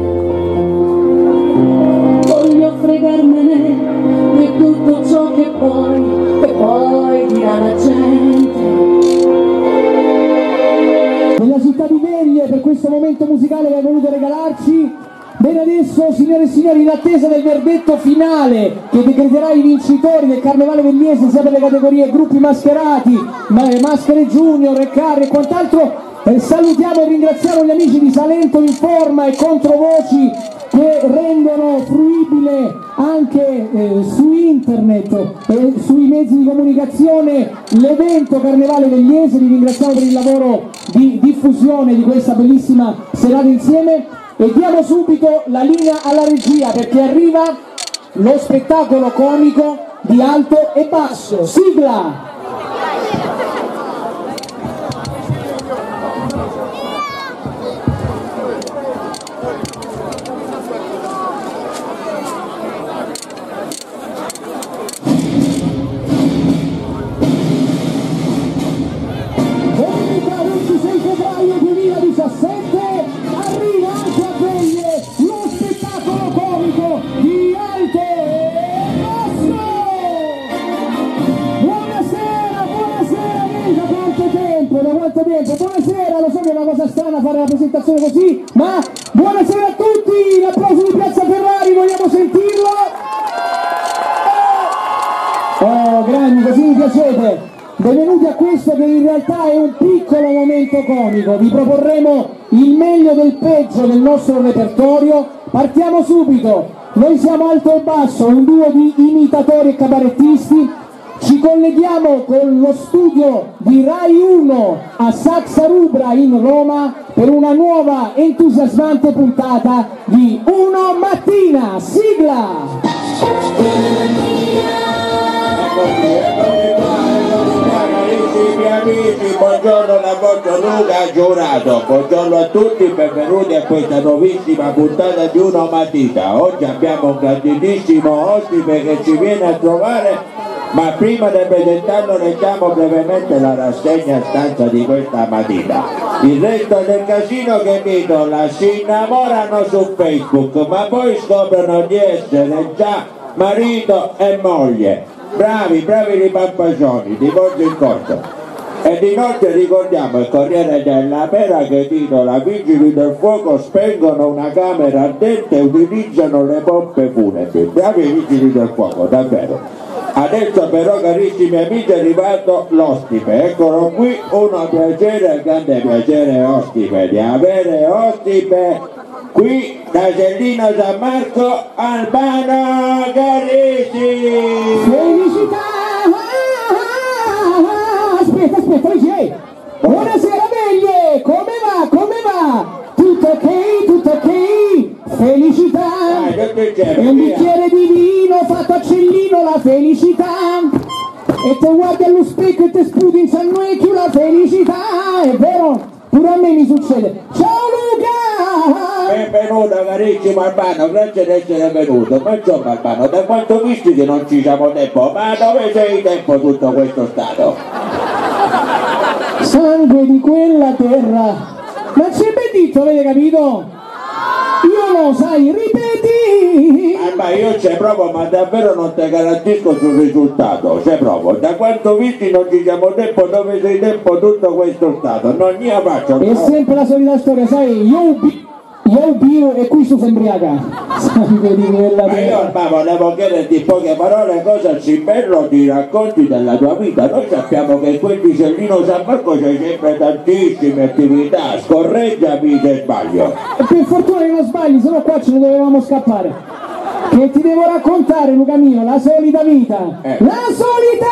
Voglio fregarmene di tutto ciò che poi, che poi dirà la gente. Nella città di Veglie, per questo momento musicale che hai voluto regalarci. Bene, adesso signore e signori, in attesa del verdetto finale che decreterà i vincitori del Carnevale Vegliese sia per le categorie gruppi mascherati, maschere junior, e carri e quant'altro, eh, salutiamo e ringraziamo gli amici di Salento Informa e Controvoci che rendono fruibile anche eh, su internet e sui mezzi di comunicazione l'evento Carnevale Vegliese. Vi ringraziamo per il lavoro di diffusione di questa bellissima serata insieme e diamo subito la linea alla regia perché arriva lo spettacolo comico di Alto e Basso. Sigla! Domenica ventisei febbraio duemiladiciassette arriva anche a Veglie lo spettacolo comico di Alto e Basso. Buonasera, buonasera, da quanto tempo, da quanto tempo, buonasera, lo so che è una cosa strana fare la presentazione così, ma buonasera a tutti, l'applauso di Piazza Ferrari, vogliamo sentirlo? Oh, grandi, così mi piacete. Benvenuti a questo che in realtà è un piccolo momento comico, vi proporremo il meglio del peggio del nostro repertorio. Partiamo subito, noi siamo Alto e Basso, un duo di imitatori e cabarettisti, ci colleghiamo con lo studio di Rai uno a Saxa Rubra in Roma per una nuova entusiasmante puntata di Uno Mattina, sigla! Amici, buongiorno da vostro Luca Giurato, buongiorno a tutti, benvenuti a questa nuovissima puntata di Uno Mattina. Oggi abbiamo un grandissimo ospite che ci viene a trovare Ma prima di presentarlo leggiamo brevemente la rassegna stampa di questa mattina. Il resto del casino che vedono si innamorano su Facebook, ma poi scoprono di essere già marito e moglie. Bravi, bravi ripampaccioni, divorzio in corso. Ed inoltre ricordiamo il Corriere della Pera che titola: Vigili del fuoco spengono una camera ardente e utilizzano le pompe funebri. Bravi vigili del fuoco, davvero. Adesso però, carissimi amici, è arrivato l'ospite. Eccolo qui, uno piacere, grande piacere ospite di avere ospite qui da Sellino San Marco, Albano Carrisi. Felicità! Aspetta, aspetta, dice, buonasera beglie, come va, come va? Tutto ok, tutto ok? Felicità! E un bicchiere di vino fatto a cellino, la felicità! E te guardi allo specchio e te sputi in sannuecchio, la felicità! È vero? Pure a me mi succede. Ciao Luca! Benvenuto carissimo Albano, grazie di essere venuto. Ma insomma Albano, da quanto visti che non ci siamo tempo, ma dove sei tempo tutto questo stato? Sangue di quella terra! Ma c'è ben detto, avete capito? Io no, sai, ripeti! Ah, ma io ci provo, ma davvero non ti garantisco sul risultato, ci provo. Da quanto visti non ci siamo tempo, dove sei tempo tutto questo stato? Non gliela faccio. È sempre la solita storia, sai, io ubi... Io bio e qui su sembriaca. Sangue di quella terra. Ma io ma volevo chiederti in poche parole cosa si bello ti racconti della tua vita. Noi sappiamo che quel di Sellino San Marco c'è sempre tantissime attività, scorreggiami se sbaglio. E per fortuna che non sbagli, sennò qua ce ne dovevamo scappare. Che ti devo raccontare, Luca mio, la solita vita. Eh. La solita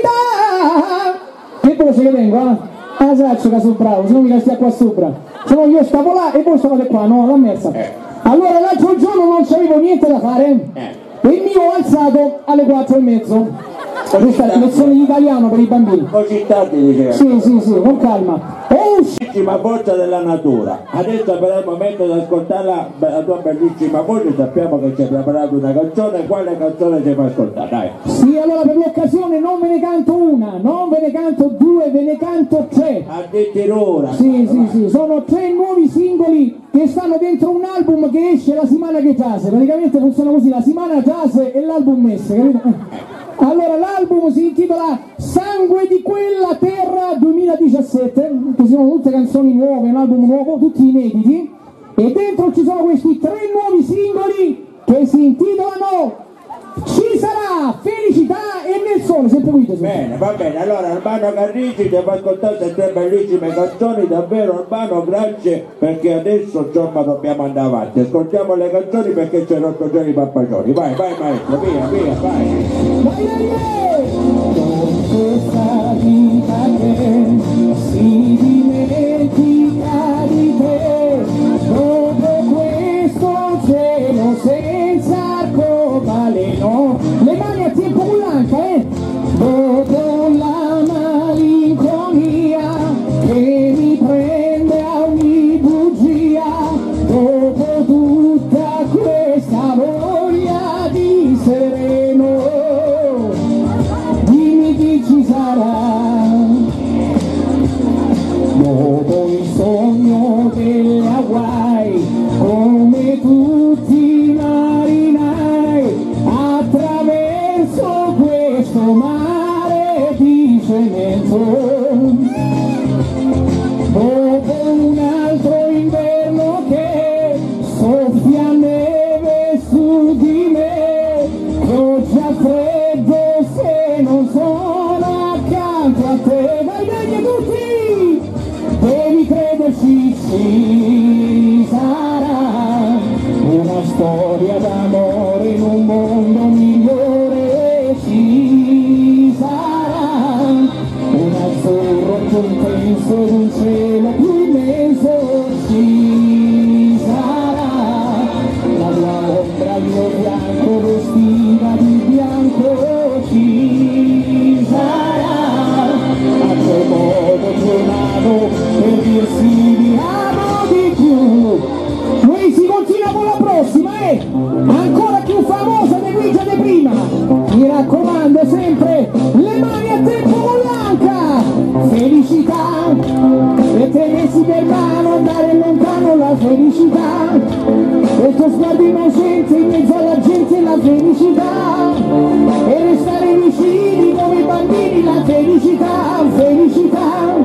vita! Che voce che vengo, eh? Ah, saccio che sono bravo, se non mi stia qua sopra. Se no io stavo là e voi stavate qua, no? L'ho messa. Eh. Allora l'altro giorno non c'avevo niente da fare eh. e il mio ho alzato alle quattro e mezzo. Questa è lezione di italiano per i bambini. Così tardi diceva. Sì, sì, sì, con calma. Bellissima voce della natura. Adesso per il momento di ascoltare la, la tua bellissima voce, sappiamo che ci hai preparato una canzone. Quale canzone ci fai ascoltare? Dai. Sì, allora per l'occasione non ve ne canto una, non ve ne canto due, ve ne canto tre. Addirittura. Sì, sì, sì, sono tre nuovi singoli che stanno dentro un album che esce la settimana che jazz. Praticamente funziona così, la settimana jazz e l'album messe, capito? Allora l'album si intitola Sangue di quella terra duemiladiciassette, che sono tutte canzoni nuove, un album nuovo, tutti inediti, e dentro ci sono questi tre nuovi singoli che si intitolano Ci sarà felicità e nel sole, sempre qui. Bene, va bene, allora Albano Carrisi ti fa ascoltare queste tre bellissime canzoni, davvero Albano, grazie, perché adesso insomma dobbiamo andare avanti, ascoltiamo le canzoni perché c'è rotto già i pappaggioni, vai, vai maestro, via, via, vai. Vai, vai, vai! Questa vita che si dimentica di te, dopo questo cielo senza arcobaleno, le mani a tempo blanca, eh! Dopo la malinconia che mi prende a ogni bugia, dopo tutta questa voglia di sereno, dimmi chi ci sarà. Dopo il sogno delle Hawaii, come tutti i marinai, attraverso questo mare di cemento, dopo un altro inverno che soffia neve su di me, che ho già freddo se non sono accanto a te. Vai bene tutti, devi crederci, ci sarà una storia d'amore in un mondo migliore, ci sarà un azzurro più intenso ed un cielo più immenso, ci sarà la tua ombra, il mio bianco vestita di bianco, ci sarà a tuo modo giornato per dirsi vi amo di più. Noi si continua con la prossima, eh! Ancora più famosa di Luigi di prima! Mi raccomando sempre supermano, andare lontano la felicità, e il tuo sguardo innocente in mezzo alla gente la felicità, e restare vicini come bambini la felicità, felicità,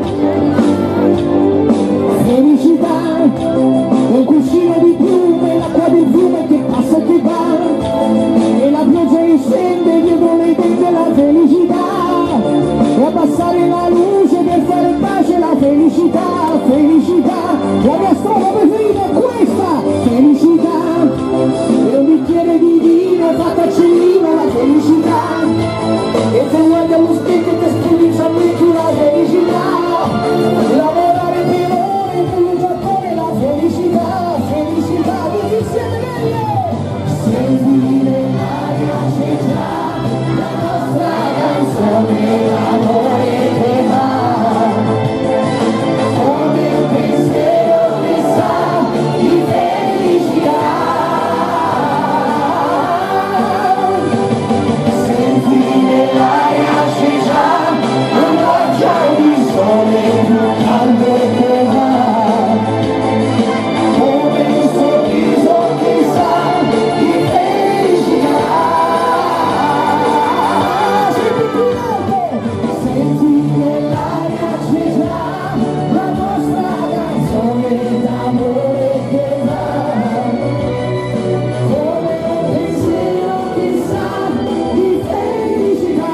felicità, un cuscino di piume, l'acqua del fiume che passa e che va, e la pioggia che scende dietro le tende la felicità, e abbassare la luce per fare pace la felicità, felicità, la mia storia preferita è questa, felicità, e un bicchiere di vino fatto a cellino la felicità, e se guardi allo specchio che stringi a me la felicità, lavorare per ore per il Giappone la felicità, felicità, tutti insieme meglio, sentire l'aria c'è già, la nostra canzone, l'amore che va, come un pensiero che sa di felicità, sentire l'aria c'è già, un raggio di sole più caldo che va, come un sorriso che sa di felicità, sempre più alto, sentire l'aria c'è già, la nostra canzone d'amore che va, come un pensiero che sa di felicità,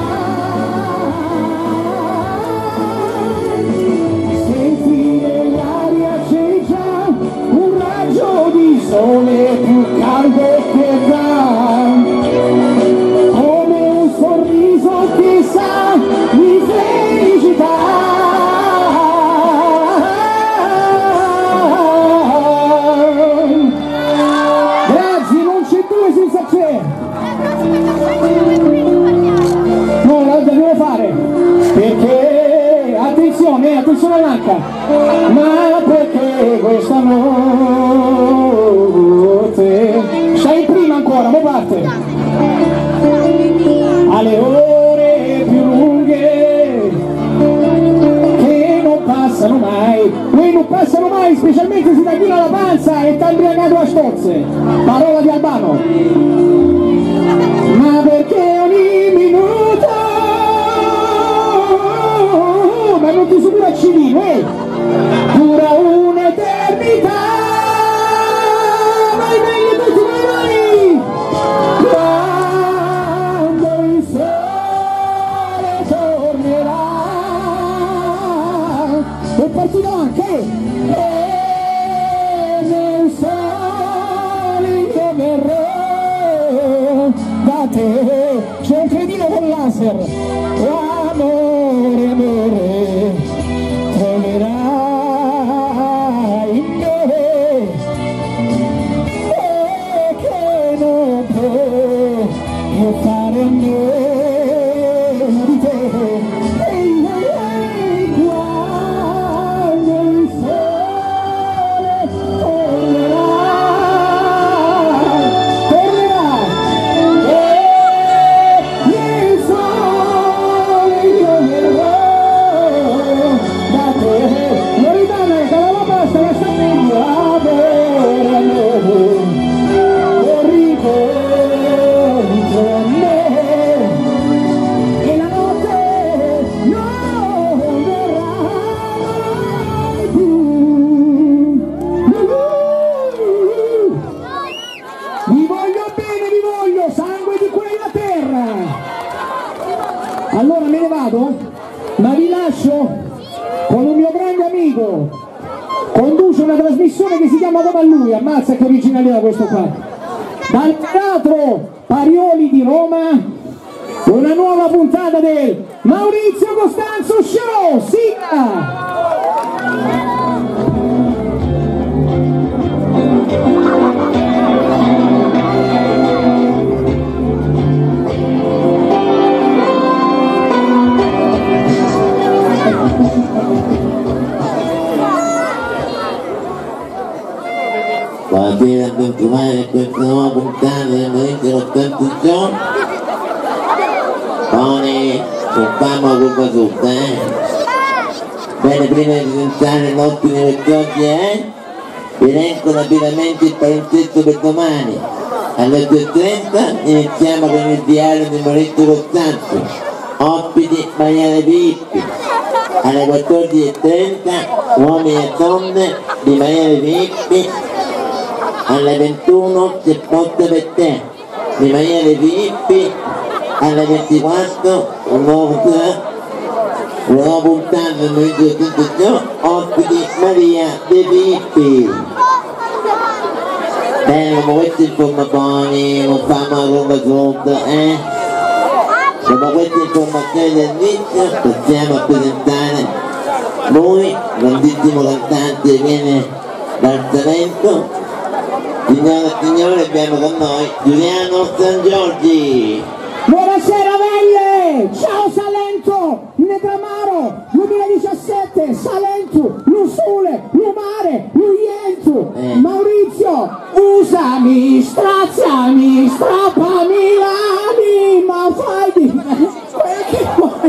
sentire l'aria c'è già, un raggio di sole più caldo che va, come un sorriso che sa di felicità. Grazie, non c'è due senza c'è. No, la devo fare, perché, attenzione, attenzione all'H, ma perché questa notte, stai in prima ancora, ma parte, alle ore più lunghe, che non passano mai, quei non passano mai, specialmente se ti la panza e ti ha imbriagato a stozze, parola di Albano, ma perché ogni minuto, ma non ti supera civile, eh? Dura un'eternità, vai meglio tutti, vai, quando il sole tornerà, è partito anche, e nel sole io verrò da te, c'è un credino con laser, amore, amore, troverai in me, e che non può più fare a me di te. Ehi, ehi, ehi, quando il sole tornerà, tornerà, e nel sole io verrò da te. Loredana, dalla la pasta, la sta meglio, amore, amore, corri contro a me, e la notte non verrà mai più. Vi voglio bene, vi voglio, sangue di quella terra. Allora me ne vado, ma vi lascio con un mio grande amico, conduce una trasmissione che si chiama Come a lui, ammazza che originalità questo qua, dal teatro Parioli di Roma, una nuova puntata del Maurizio Costanzo Show, sigla! Buonasera a tutti quanti a questa nuova puntata del Maurizio Costanzo Show. Pone, non famo colpa tutta, eh? Bene, prima di presentare i nostri universitari, eh? Elenco rapidamente il palinsesto per domani. Alle otto e trenta iniziamo con il diario di Maurizio Costanzo, ospiti Mariana Pippi. Alle quattordici e trenta uomini e donne di Mariana Pippi. Alle ventuno c'è Posta per te di Mariana Pippi. Alle ventiquattro un nuovo una nuova puntata del Maurizio Costanzo, ospiti Maria De Pippi. Bene, come questi informazioni non fanno la roba sotto, eh? Dopo queste informazioni dell'inizio passiamo a presentare noi, grandissimo cantante che viene dal Salento. Signore e signori, abbiamo con noi Giuliano San Giorgi. Buonasera Velle, ciao Salento, Negramaro, duemiladiciassette, Salento, Lusule, Lumare, Luientu, eh. Maurizio, usami, straziami, strappami l'anima, fai di me quel che vuoi.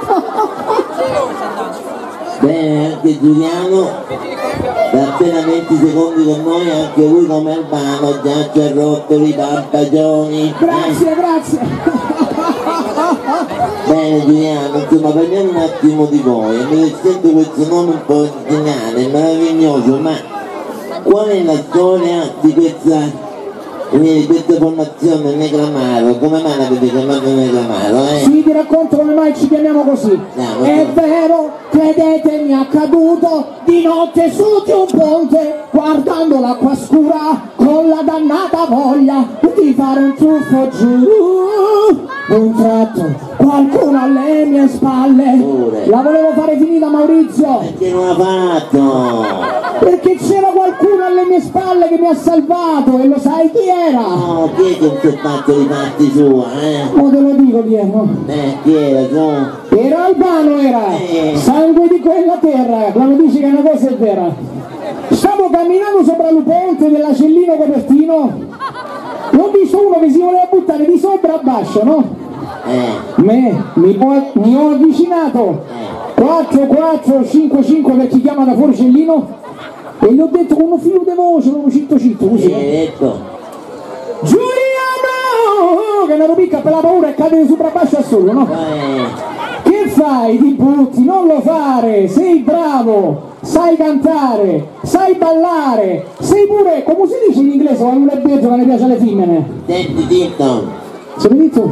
Bene, anche Giuliano, da appena venti secondi con noi, anche lui come Albano, già ci ha rotto i pampagioni. Grazie, eh. grazie. Bene Giuliano, insomma parliamo un attimo di voi, mi sento questo nome un po' originale, meraviglioso, ma qual è la storia di questa, di questa formazione Negramaro? Come mai l'avete chiamato Negramaro? Eh? Sì, ti racconto come mai ci chiamiamo così. No, è vero, credete, mi è accaduto di notte su di un ponte, guardando l'acqua scura, con la dannata voglia di fare un tuffo giù. Un tratto, qualcuno alle mie spalle. Pure. La volevo fare finita, Maurizio. Perché non l'ha fatto? Perché c'era qualcuno alle mie spalle che mi ha salvato e lo sai chi era? No, chi è che si è fatto i fatti sua, eh? Mo te lo dico chi è, no? Eh, chi era, tu? Era Albano, era! Eh. Sangue di quella terra, quando dici che una cosa è vera. Stavo camminando sopra il ponte dell'Acellino Copertino, l'ho visto uno che si voleva buttare di sopra a bascio, no? Eh. Me, mi, ho, mi ho avvicinato quattro quattro cinque cinque per chi chiama da fuori Cellino e gli ho detto con un filo di voce, un citto citto così. Che hai detto? Giuliano! Che una picca per la paura e cade sopra bascio a solo, no? Eh. Che fai? Ti butti, non lo fare, sei bravo, sai cantare, sai ballare, sei pure, come si dice in inglese quando non è detto che ne piace alle femmine? Senti Tinton. Se mi dici?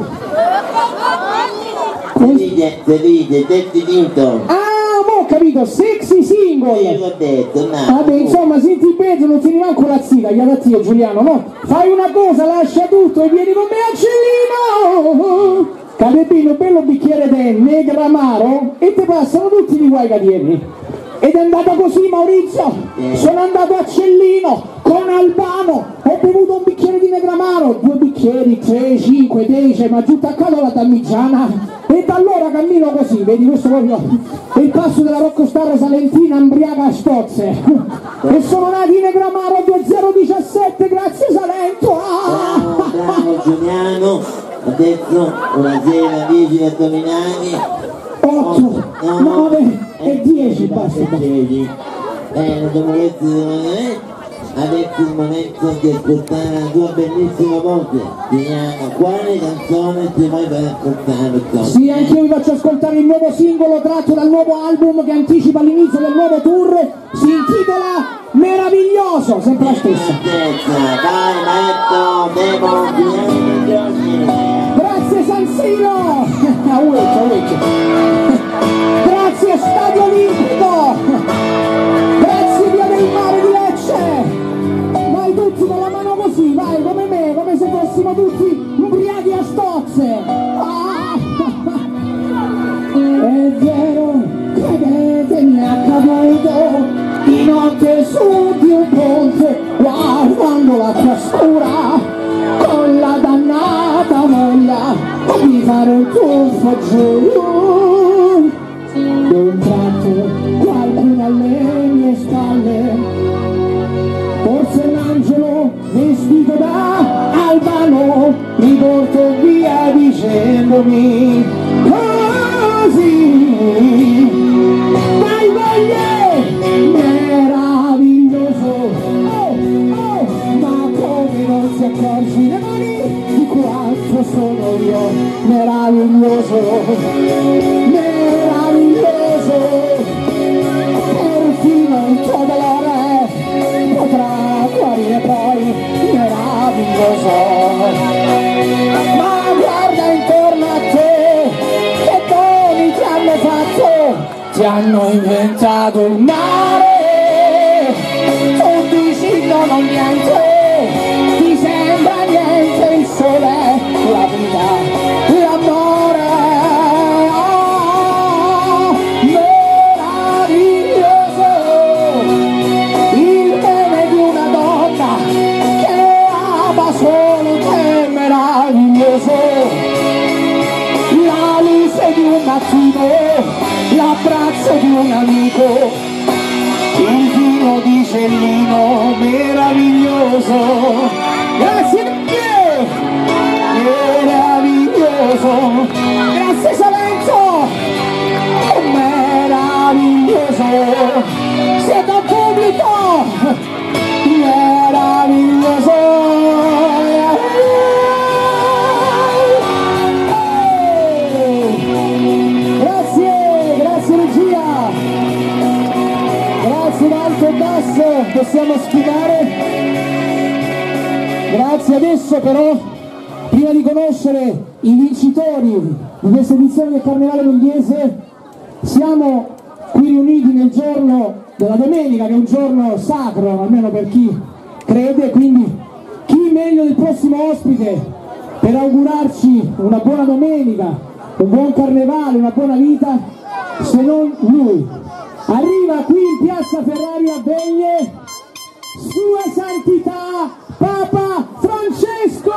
Se dice, se dice, senti Tinton. Ah, mo ho capito, sexy single! Io l'ho detto, no. Vabbè, insomma, senti bene, non tieni manco la zita, gli adatti Giuliano, no? Fai una cosa, lascia tutto e vieni con me a Cellino! Calebino, bello bicchiere di Negramaro e ti passano tutti i guai che tieni. Ed è andata così, Maurizio, eh. sono andato a Cellino con Albano, ho bevuto un bicchiere di Negramaro, due bicchieri, tre, cinque, dieci, ma giù attaccato alla damigiana e da allora cammino così, vedi questo proprio è il passo della Roccostar Salentina Ambriaca a Stozze e sono nati in Negramaro duemila diciassette, grazie Salento. Bravo, bravo Giuliano. Adesso una sera vigili addominali otto, nove e dieci basta. Bene, dopo questo adesso è il momento di ascoltare la tua bellissima voce. Giuliano, quale canzone ti vuoi far ascoltare? Sì, anche io vi faccio ascoltare il nuovo singolo tratto dal nuovo album che anticipa l'inizio del nuovo tour, si intitola Meraviglioso, sempre la stessa. Vai Maestro, Demo, Giuliano Giorgi. Grazie San Siro! Awake, awake. Grazie Stadio Olimpico! Grazie Via del Mare di Lecce! Vai tutti con la mano così, vai come me, come se fossimo tutti ubriachi a Stozze! Ah. È vero, credete mi è accaduto di notte su di un ponte, guardando l'acqua scura, con la dannata voglia di fare un tuffo giù. D'un tratto qualcuno alle mie spalle, forse un angelo vestito da Albano, mi porto via dicendomi così. Vai, vai! meraviglioso, oh, oh, ma come non si accorgi le mani di quanto sono io, meraviglioso, meraviglioso, perfino il tuo dolore potrà guarire poi, meraviglioso, ma guarda intorno a te, che doni ti hanno fatto, ti hanno inventato il mare, tu dici non ho niente, ti sembra niente il sole, la vita, l'amore, oh, meraviglioso, il bene di una donna che ama solo te, meraviglioso, la luce di un mattino, l'abbraccio di un amico, il vino di Cellino, meraviglioso, grazie mille, meraviglioso, grazie Salento, meraviglioso, siete un pubblico, meraviglioso. Possiamo sfidare, grazie. Adesso però, prima di conoscere i vincitori di questa edizione del Carnevale Vegliese, siamo qui riuniti nel giorno della domenica, che è un giorno sacro, almeno per chi crede, quindi chi meglio del prossimo ospite per augurarci una buona domenica, un buon carnevale, una buona vita, se non lui. Arriva qui in piazza Ferrari a Veglie Sua Santità Papa Francesco!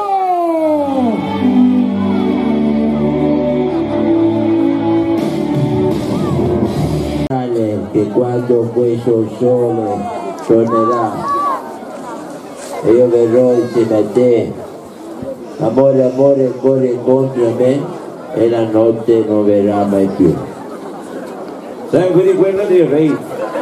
Che quando questo sole tornerà e io verrò insieme a te, amore, amore, corri incontro a me e la notte non verrà mai più. Sangue di guerra di re.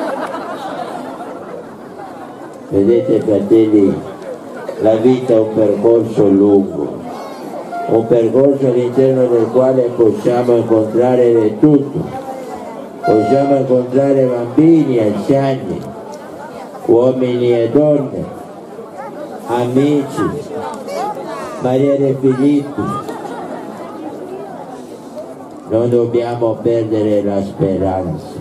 Vedete fratelli, la vita è un percorso lungo, un percorso all'interno del quale possiamo incontrare di tutto, possiamo incontrare bambini, anziani, uomini e donne, amici, Maria De Filippi. Non dobbiamo perdere la speranza.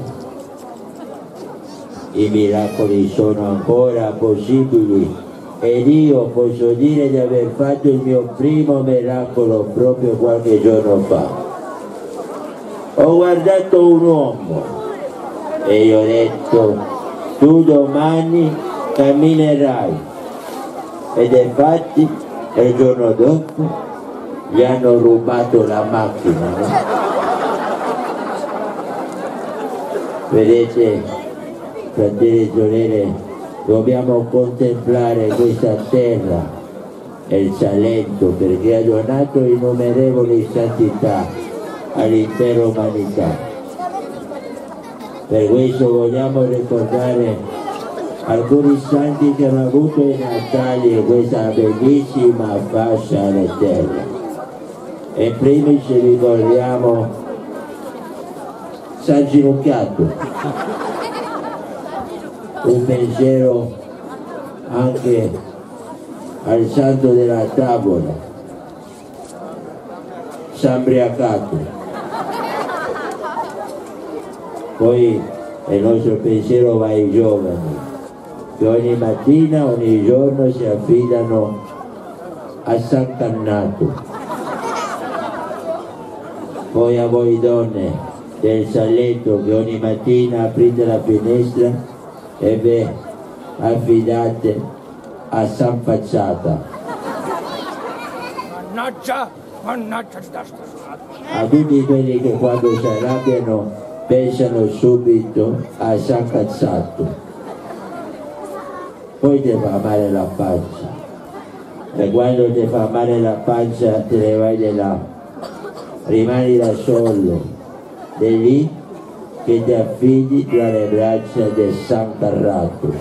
I miracoli sono ancora possibili ed io posso dire di aver fatto il mio primo miracolo proprio qualche giorno fa. Ho guardato un uomo e gli ho detto: tu domani camminerai. Ed infatti il giorno dopo gli hanno rubato la macchina, no? Vedete, fratelli e sorelle, dobbiamo contemplare questa terra e il Salento, perché ha donato innumerevoli santità all'intera umanità. Per questo vogliamo ricordare alcuni santi che hanno avuto i natali in questa bellissima fascia di terra. E in primis ricordiamo San Ginocchiato, un pensiero anche al santo della tavola, San Briacato. Poi il nostro pensiero va ai giovani, che ogni mattina, ogni giorno si affidano a San Cannato. Poi a voi donne del Salento, che ogni mattina aprite la finestra e vi affidate a San Facciata. Mannaggia, mannaggia di testa. A tutti quelli che quando si arrabbiano pensano subito a San Cazzato. Poi ti fa male la pancia e quando ti fa male la pancia te ne vai di là, rimani da solo, di lì che ti affidi tra le braccia del San Carrato.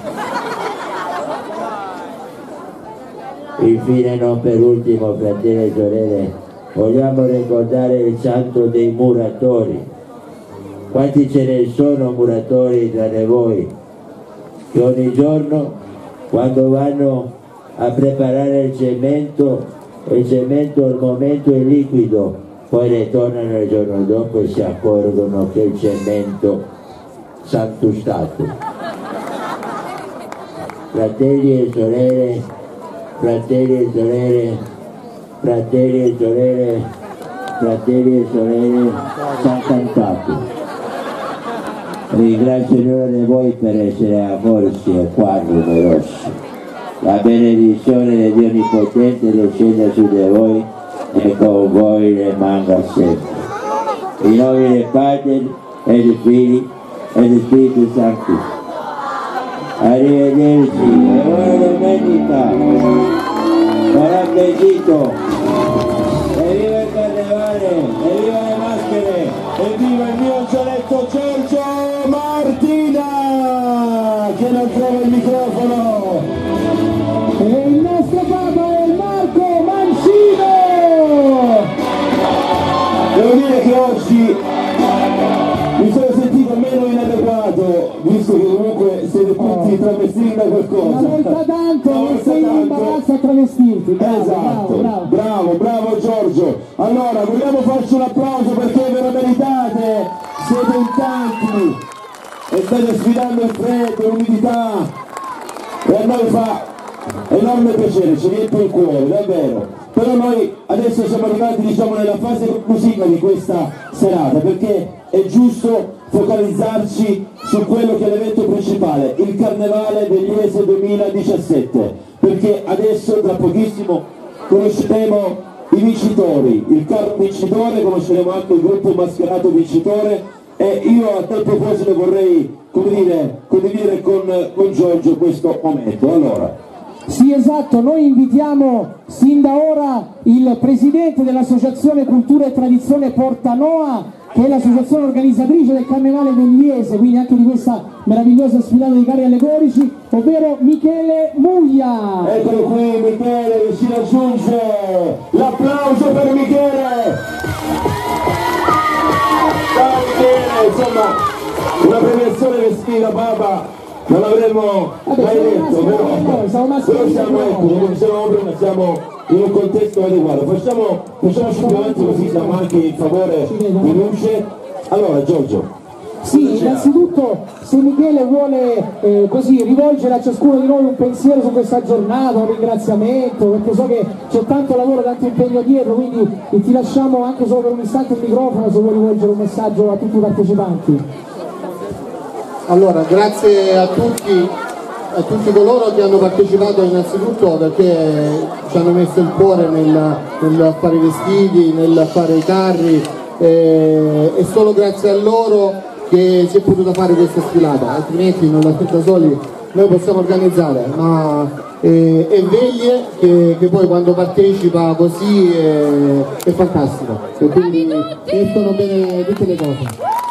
Infine, non per ultimo, fratelli e sorelle, vogliamo ricordare il santo dei muratori. Quanti ce ne sono muratori tra di voi che ogni giorno, quando vanno a preparare il cemento, il cemento al momento è liquido, poi ritornano il giorno dopo e si accorgono che il cemento s'ha antustato. Fratelli e sorelle, fratelli e sorelle, fratelli e sorelle, fratelli e sorelle, s'ha cantato. Ringrazio ognuno di voi per essere amorsi e qua numerosi. La benedizione di Dio Onnipotente descenda su di voi e con voi rimanga sempre. In nome del Padre e del Figlio e del Spirito Santo. Arrivederci e buona domenica. Buon appetito. E viva il carnevale, e viva le maschere, e viva il mio angioletto Giorgio Martina, che non trova il microfono. E il nostro Papa è Marco Mancino! Devo dire che oggi mi sono sentito meno inadeguato, visto che comunque siete tutti travestiti da qualcosa. Una volta tanto non sei in imbarazzo a travestirti. Bravo, esatto, bravo, bravo, bravo Giorgio. Allora, vogliamo farci un applauso perché ve lo meritate, siete in tanti e state sfidando il freddo, l'umidità e a noi fa enorme piacere, ci riempie il cuore, davvero. Però noi adesso siamo arrivati, diciamo, nella fase conclusiva di questa serata, perché è giusto focalizzarci su quello che è l'evento principale, il Carnevale Vegliese duemiladiciassette, perché adesso tra pochissimo conosceremo i vincitori, il carro vincitore, conosceremo anche il gruppo mascherato vincitore, e io a tal proposito vorrei, come dire, condividere con, con Giorgio questo momento. Allora, sì, esatto, noi invitiamo sin da ora il presidente dell'Associazione Cultura e Tradizione Porta Noa, che è l'associazione organizzatrice del Carnevale Vegliese, quindi anche di questa meravigliosa sfilata di carri allegorici, ovvero Michele Muglia. Eccolo qui Michele che ci raggiunge, l'applauso per Michele! Ciao Michele, insomma, una premiazione che sfida Papa. Non l'avremmo mai detto, però, però siamo, ecco, come dicevamo prima, siamo in un contesto adeguato. Facciamo, facciamoci più avanti così siamo anche in favore di luce. Allora Giorgio. Sì, innanzitutto se Michele vuole eh, così rivolgere a ciascuno di noi un pensiero su questa giornata, un ringraziamento, perché so che c'è tanto lavoro, tanto impegno dietro, quindi ti lasciamo anche solo per un istante il microfono se vuoi rivolgere un messaggio a tutti i partecipanti. Allora, grazie a tutti, a tutti coloro che hanno partecipato innanzitutto perché ci hanno messo il cuore nel, nel fare i vestiti, nel fare i carri, e, e solo grazie a loro che si è potuta fare questa sfilata, altrimenti non da, da soli noi possiamo organizzare, ma eh, è Veglie che, che poi quando partecipa così è, è fantastico e quindi escono bene tutte le cose.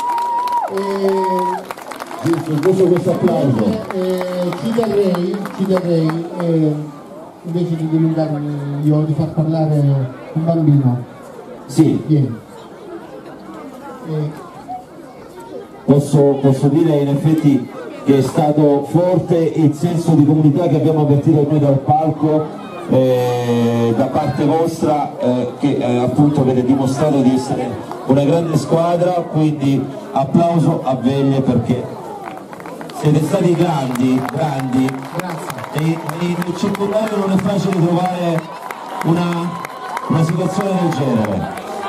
E, Giusto questo applauso. Eh, ci terrei, ci terrei eh, invece di dilungarmi io, di far parlare un bambino. Sì. Vieni. Eh. Posso, posso dire in effetti che è stato forte il senso di comunità che abbiamo avvertito noi dal palco, eh, da parte vostra, eh, che eh, appunto avete dimostrato di essere una grande squadra, quindi applauso a Veglie perché siete stati grandi, grandi. Grazie. E, e nel circondario non è facile trovare una, una situazione del genere.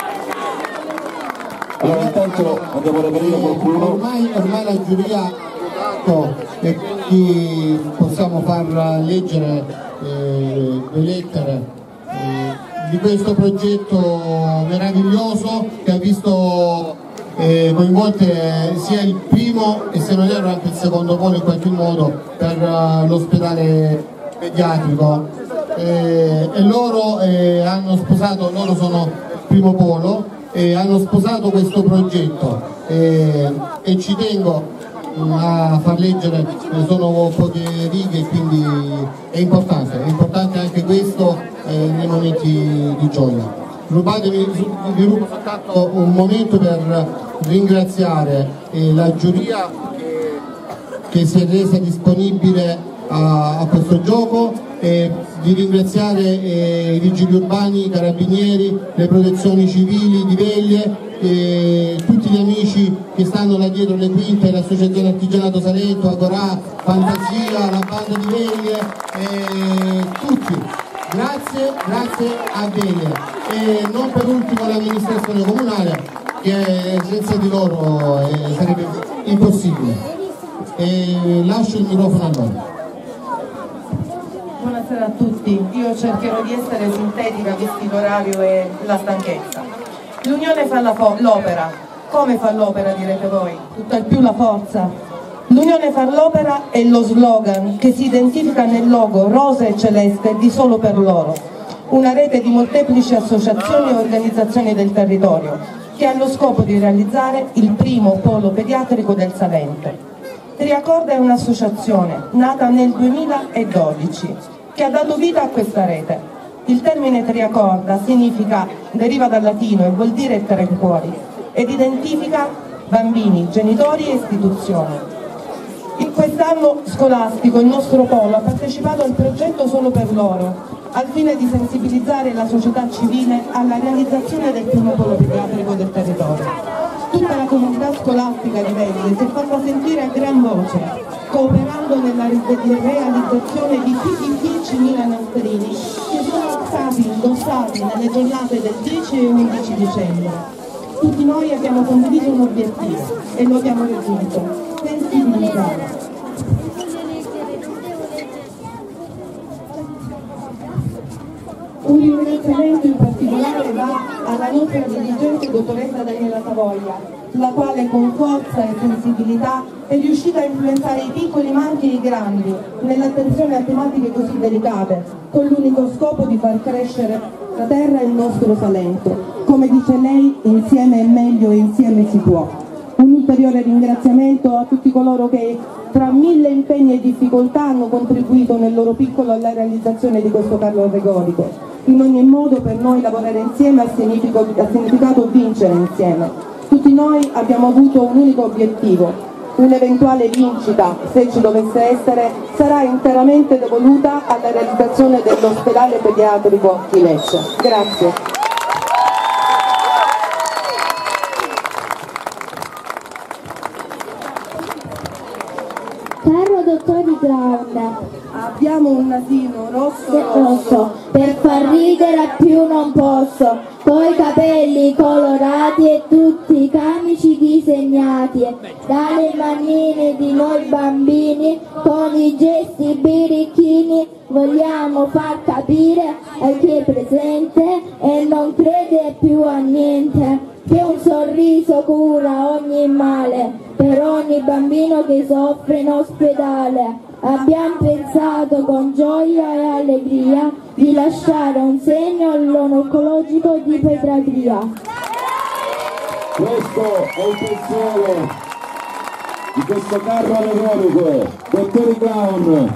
Allora intanto andiamo a reperire qualcuno. Ormai, ormai la giuria ha votato e quindi possiamo far leggere eh, le lettere eh, di questo progetto meraviglioso che ha visto Eh, coinvolte sia il primo e se non erro anche il secondo polo in qualche modo per uh, l'ospedale pediatrico eh, e loro eh, hanno sposato, loro sono il primo polo eh, hanno sposato questo progetto eh, e ci tengo a far leggere, sono poche righe, quindi è importante, è importante anche questo eh, nei momenti di gioia. Rubatemi vi rubo soltanto un momento per ringraziare eh, la giuria che, che si è resa disponibile a, a questo gioco, e di ringraziare eh, i vigili urbani, i carabinieri, le protezioni civili di Veglie, e tutti gli amici che stanno là dietro le quinte, l'associazione Artigianato Salento, Agorà, Fantasia, la banda di Veglie, e tutti. Grazie, grazie a Veglie. E non per ultimo l'amministrazione comunale, che senza di loro eh, sarebbe impossibile. E lascio il microfono a loro. Buonasera a tutti, io cercherò di essere sintetica visto l'orario e la stanchezza. L'unione fa l'opera. Come fa l'opera, direte voi? Tutt'al più la forza. L'unione fa l'opera è lo slogan che si identifica nel logo rosa e celeste di Solo per loro, una rete di molteplici associazioni e organizzazioni del territorio che ha lo scopo di realizzare il primo polo pediatrico del Salento. Triacorda è un'associazione nata nel duemiladodici che ha dato vita a questa rete. Il termine triacorda significa, deriva dal latino e vuol dire tre cuori ed identifica bambini, genitori e istituzioni. In quest'anno scolastico il nostro polo ha partecipato al progetto Solo per loro, al fine di sensibilizzare la società civile alla realizzazione del primo polo pediatrico del territorio. Tutta la comunità scolastica di Veglie si è fatta sentire a gran voce, cooperando nella realizzazione di più di diecimila nastrini che sono stati indossati nelle giornate del dieci e undici dicembre. Tutti noi abbiamo condiviso un obiettivo e lo abbiamo raggiunto: sensibilizzare. Un ringraziamento in particolare va alla nostra dirigente dottoressa Daniela Savoia, la quale con forza e sensibilità è riuscita a influenzare i piccoli ma anche i grandi nell'attenzione a tematiche così delicate, con l'unico scopo di far crescere la terra e il nostro Salento. Come dice lei, insieme è meglio e insieme si può. Un ulteriore ringraziamento a tutti coloro che tra mille impegni e difficoltà hanno contribuito nel loro piccolo alla realizzazione di questo carro allegorico. In ogni modo per noi lavorare insieme ha significato vincere insieme. Tutti noi abbiamo avuto un unico obiettivo: un'eventuale vincita, se ci dovesse essere, sarà interamente devoluta alla realizzazione dell'ospedale pediatrico di Lecce. Grazie. Caro dottor Ground, abbiamo un nasino rosso rosso per far ridere a più non posso, coi capelli colorati e tutti i camici disegnati, dalle manine di noi bambini con i gesti birichini vogliamo far capire a chi è presente e non crede più a niente che un sorriso cura ogni male per ogni bambino che soffre in ospedale. Abbiamo pensato con gioia e allegria di lasciare un segno all'oncologico di pediatria. Questo è il pensiero di questo carro allegorico, dottor Clown.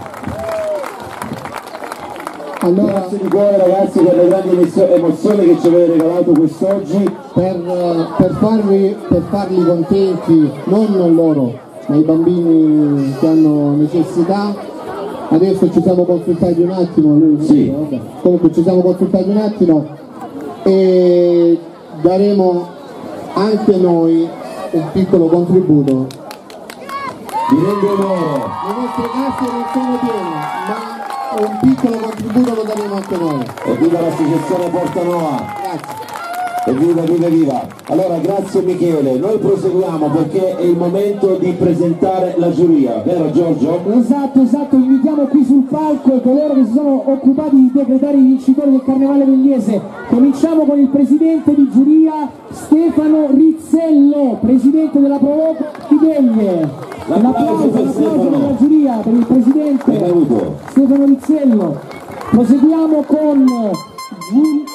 Allora, grazie di cuore ragazzi per le grandi emozioni che ci avete regalato quest'oggi. Per, per, farvi, per farli contenti, non loro, ma i bambini che hanno necessità. Adesso ci siamo consultati un attimo, lui, sì. Vabbè. Comunque ci siamo consultati un attimo e daremo anche noi un piccolo contributo. Vi rendo onore. Le nostre casse non sono piene, ma un piccolo contributo lo daremo anche noi. Evviva l'associazione Porta Nuova. Grazie. Evviva, viva, viva. Allora, grazie Michele. Noi proseguiamo perché è il momento di presentare la giuria, vero Giorgio? Esatto, esatto. Invitiamo qui sul palco coloro che si sono occupati di decretare i vincitori del Carnevale Vegliese. Cominciamo con il presidente di giuria, Stefano Rizzello, presidente della Proloco di Veglie. L'applauso per la giuria, per il presidente Stefano Rizzello. Proseguiamo con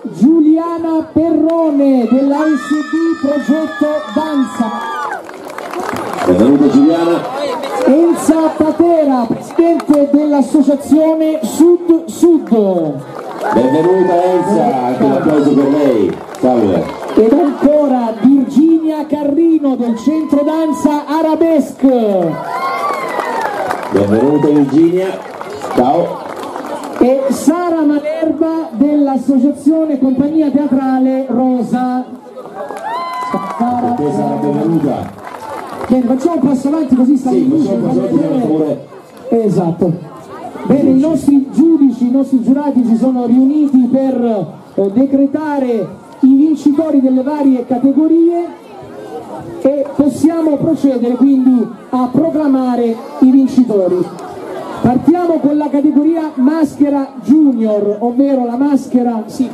Giuliana Perrone dell'A S D Progetto Danza. Benvenuta Giuliana. Elsa Patera, presidente dell'associazione Sud Sud. Benvenuta Elsa, anche un applauso per lei. Salve. Ed ancora Virginia Carrino del centro danza Arabesque. Benvenuta Virginia. Ciao. E Sara Malerba dell'associazione Compagnia Teatrale Rosa. Sara, benvenuta. Bene, facciamo un passo avanti così sta sì, in luce. Facciamo un passo avanti pure. Esatto. Bene, i nostri giudici, i nostri giurati si sono riuniti per eh, decretare i vincitori delle varie categorie e possiamo procedere quindi a proclamare i vincitori. Partiamo con la categoria maschera junior, ovvero la maschera, sì,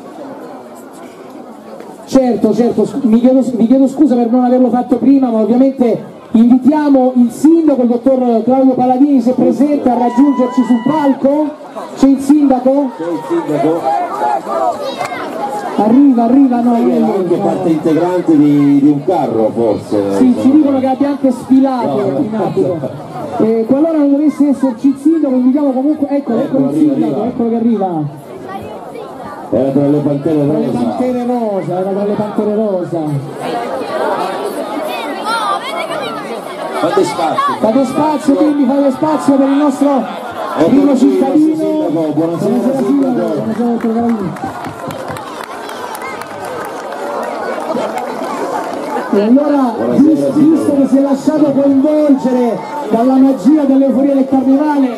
certo, certo, mi chiedo, mi chiedo scusa per non averlo fatto prima, ma ovviamente invitiamo il sindaco, il dottor Claudio Paladini, se presente, a raggiungerci sul palco. C'è il sindaco? C'è il sindaco. Arriva, arriva, no, è anche parte integrante di, di un carro forse. Sì, ci dicono che abbia anche sfilato no, in abito. Eh, qualora non dovesse esserci il sindaco, invitiamo comunque, ecco, ecco, ecco il sindaco, arriva. Eccolo che arriva. Era tra le pantere rosa. Tra le pantere rosa, era tra le pantere rosa. Fate spazio. Fate spazio, quindi fate spazio per il nostro ecco primo cittadino. Sindaco. Buonasera, Buonasera sindaco. Buonasera, dottor Paladini. E allora, visto, visto che si è lasciato coinvolgere dalla magia dell'euforia del carnevale,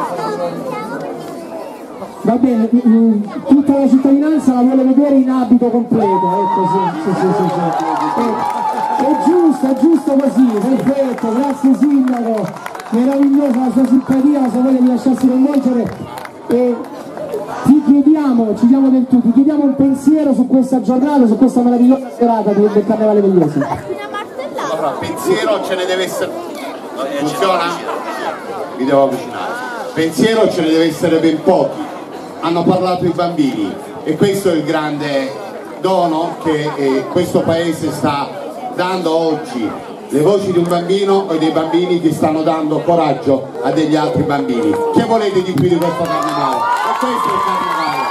va bene, tutta la cittadinanza la vuole vedere in abito completo, ecco, sì, sì, sì, sì, sì. È, è giusto, è giusto così, perfetto, grazie sindaco, meravigliosa la sua simpatia, la sua voglia di lasciarsi coinvolgere. E ti chiediamo, ci diamo del tu, ti chiediamo un pensiero su questa giornata, su questa meravigliosa serata del, del Carnevale Vegliese. Allora, pensiero ce ne deve essere. Funziona? Mi devo avvicinare. Pensiero ce ne deve essere ben pochi. Hanno parlato i bambini e questo è il grande dono che eh, questo paese sta dando oggi. Le voci di un bambino o dei bambini che stanno dando coraggio a degli altri bambini. Che volete di più di questo carnevale? E questo è il carnevale.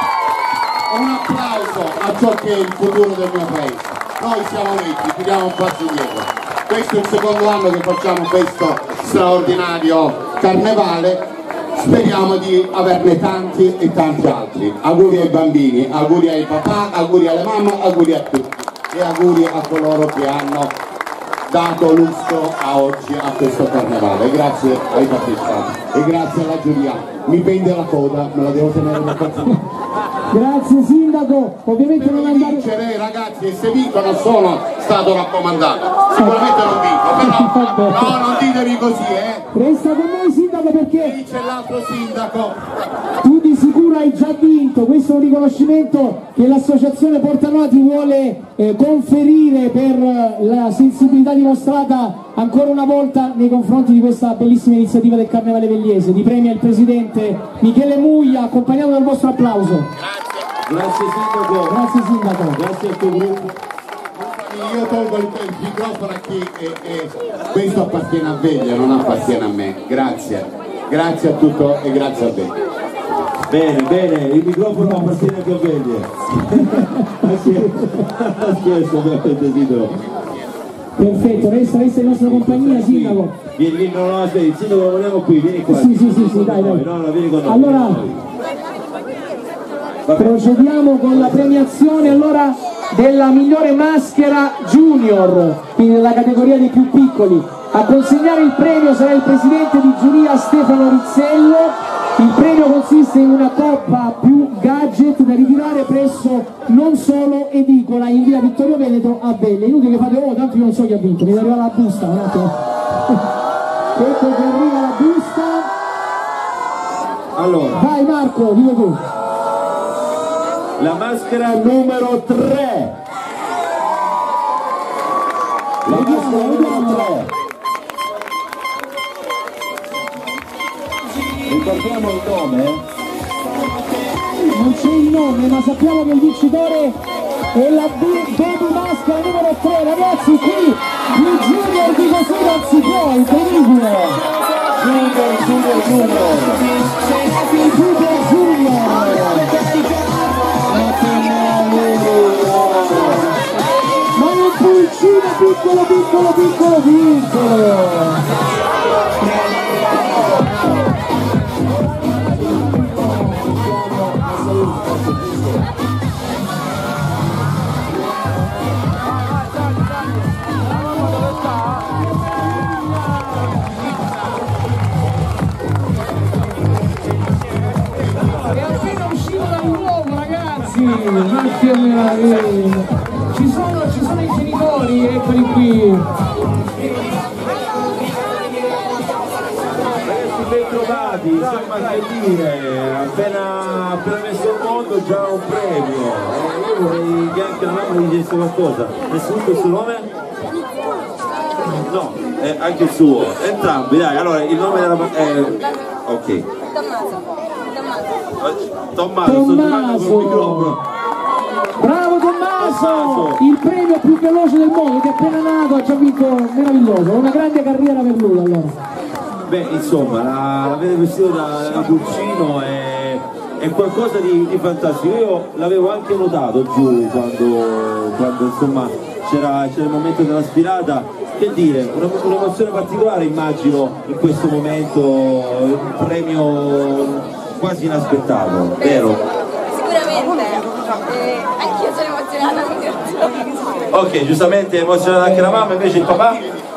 Un applauso a ciò che è il futuro del mio paese. Noi siamo netti, tiriamo un passo indietro. Questo è il secondo anno che facciamo questo straordinario carnevale. Speriamo di averne tanti e tanti altri. Auguri ai bambini, auguri ai papà, auguri alle mamme, auguri a tutti. E auguri a coloro che hanno dato lustro a oggi a questo carnevale. Grazie ai partecipanti e grazie alla giuria. Mi pende la coda, me la devo tenere da parte. Grazie sindaco, ovviamente non andare... vincere ragazzi, e se vinco non sono stato raccomandato, sicuramente non vinco, però no, non ditevi così, eh. Resta con noi sindaco perché... Lì c'è l'altro sindaco. Tu di sicuro hai già vinto, questo è un riconoscimento che l'associazione Portanova ti vuole eh, conferire per la sensibilità dimostrata ancora una volta nei confronti di questa bellissima iniziativa del Carnevale Vegliese. Ti premia il presidente Michele Muglia, accompagnato dal vostro applauso. Grazie. Grazie sindaco. Grazie sindaco. Grazie al tuo gruppo. Io tolgo il, il microfono a chi e, e questo appartiene a Veglia, non appartiene a me. Grazie. Grazie a tutto e grazie a Veglia. Bene, bene, il microfono appartiene anche a Veglia. Scherzo, ovviamente sindaco. Perfetto, resta, resta in nostra compagnia, sindaco. Vieni, vieni, no, no, aspetta, il sindaco lo vogliamo qui, vieni qua. Sì, sì, sì, sì, dai, dai. No, no, vieni con noi. Allora, procediamo con la premiazione allora della migliore maschera junior, quindi della categoria dei più piccoli. A consegnare il premio sarà il presidente di giuria Stefano Rizzello. Il premio consiste in una coppa più gadget da ritirare presso Non Solo Edicola in via Vittorio Veneto a Veglia. Inutile che fate, oh tanto io non so chi ha vinto, mi arriva la busta, un attimo. Ecco che arriva la busta. Allora. Vai Marco, dillo tu. La maschera numero tre. La maschera numero tre. Ricordiamo il nome. non c'è il nome, ma sappiamo che il vincitore è la Baby Maschera numero tre. Ragazzi, qui il Junior di così non si può, incredibile. Junior, Junior, Junior. Junior, Junior. Ma un pulcino piccolo, piccolo, piccolo, piccolo. Ma che meraviglia! Ci sono, ci sono i genitori, eccoli qui! Ben trovati, insomma, che dire, appena, appena messo al mondo già un premio. Eh, io vorrei che anche la mamma mi dicesse qualcosa. Innanzitutto il suo nome? No, eh, anche il suo, entrambi, dai, allora il nome della... Eh, ok. Tommaso, sto giocando con il microfono. Bravo Tommaso! Il premio più veloce del mondo, che è appena nato, ha già vinto, meraviglioso, una grande carriera per lui allora. Beh, insomma, la, la vede vestito da, da pulcino è, è qualcosa di, di fantastico. Io l'avevo anche notato giù quando, quando insomma c'era il momento della sfilata. Che dire, un'emozione particolare immagino in questo momento, un premio quasi inaspettato, vero? Sicuramente, eh, anch'io sono emozionata. Ok, giustamente è emozionata anche la mamma, invece il papà?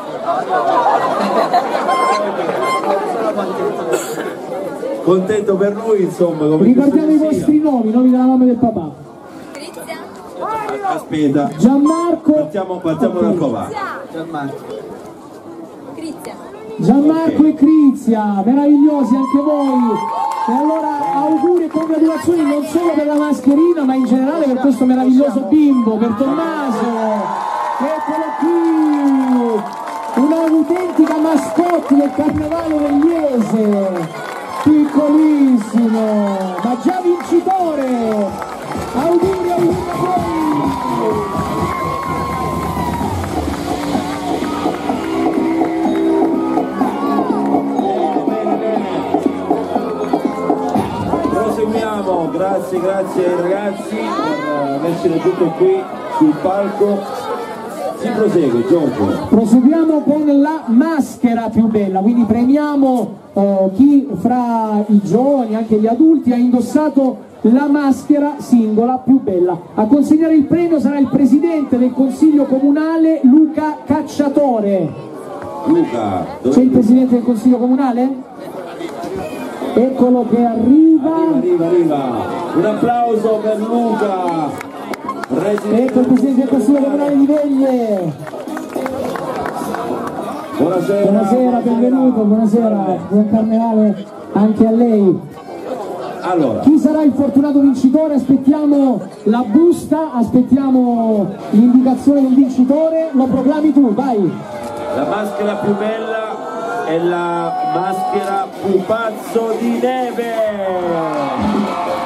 Contento per lui, insomma. Come ricordiamo i vostri nomi, i nomi della mamma e del papà. Aspetta. Gianmarco. Partiamo, partiamo okay. dal papà. Gianmarco. Crizia. Gianmarco okay. e Crizia, meravigliosi anche voi. E allora auguri e congratulazioni non solo per la mascherina, ma in generale per questo meraviglioso bimbo, per Tommaso. Eccolo qui, un'autentica mascotte del carnevale vegliese, piccolissimo, ma già vincitore. Auguri, auguri a voi. Proseguiamo, grazie, grazie ai ragazzi per averci raggiunto qui sul palco. Si prosegue, Giorgio. Proseguiamo con la maschera più bella, quindi premiamo eh, chi fra i giovani, anche gli adulti, ha indossato la maschera singola più bella. A consegnare il premio sarà il presidente del consiglio comunale Luca Cacciatore. Luca, c'è il presidente del consiglio comunale? Eccolo che arriva. Arriva, arriva, un applauso per Luca. Presidente. Ecco il presidente del consiglio comunale di Veglie. Buonasera. Buonasera, benvenuto, buonasera, buon carnevale anche a lei. Allora. Chi sarà il fortunato vincitore? Aspettiamo la busta, aspettiamo l'indicazione del vincitore, lo proclami tu, vai. La maschera più bella è la maschera pupazzo di neve.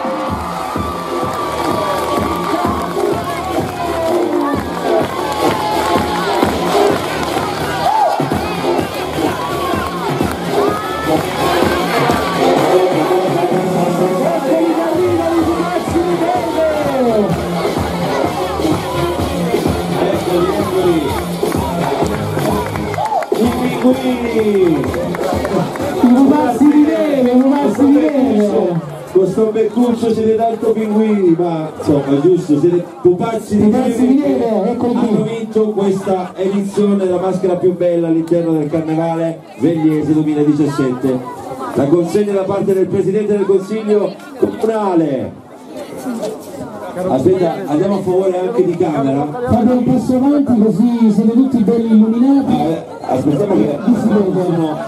I pupazzi di neve, i pupazzi di neve. Con sto beccuccio siete tanto pinguini, ma insomma giusto, siete pupazzi di pupazzi neve, di neve, eccoli qui. Hanno vinto questa edizione della maschera più bella all'interno del Carnevale Vegliese duemiladiciassette. La consegna da parte del Presidente del Consiglio Comunale. Aspetta, andiamo a favore anche di camera. Fate un passo avanti così siete tutti belli illuminati. Eh, aspettiamo che sono...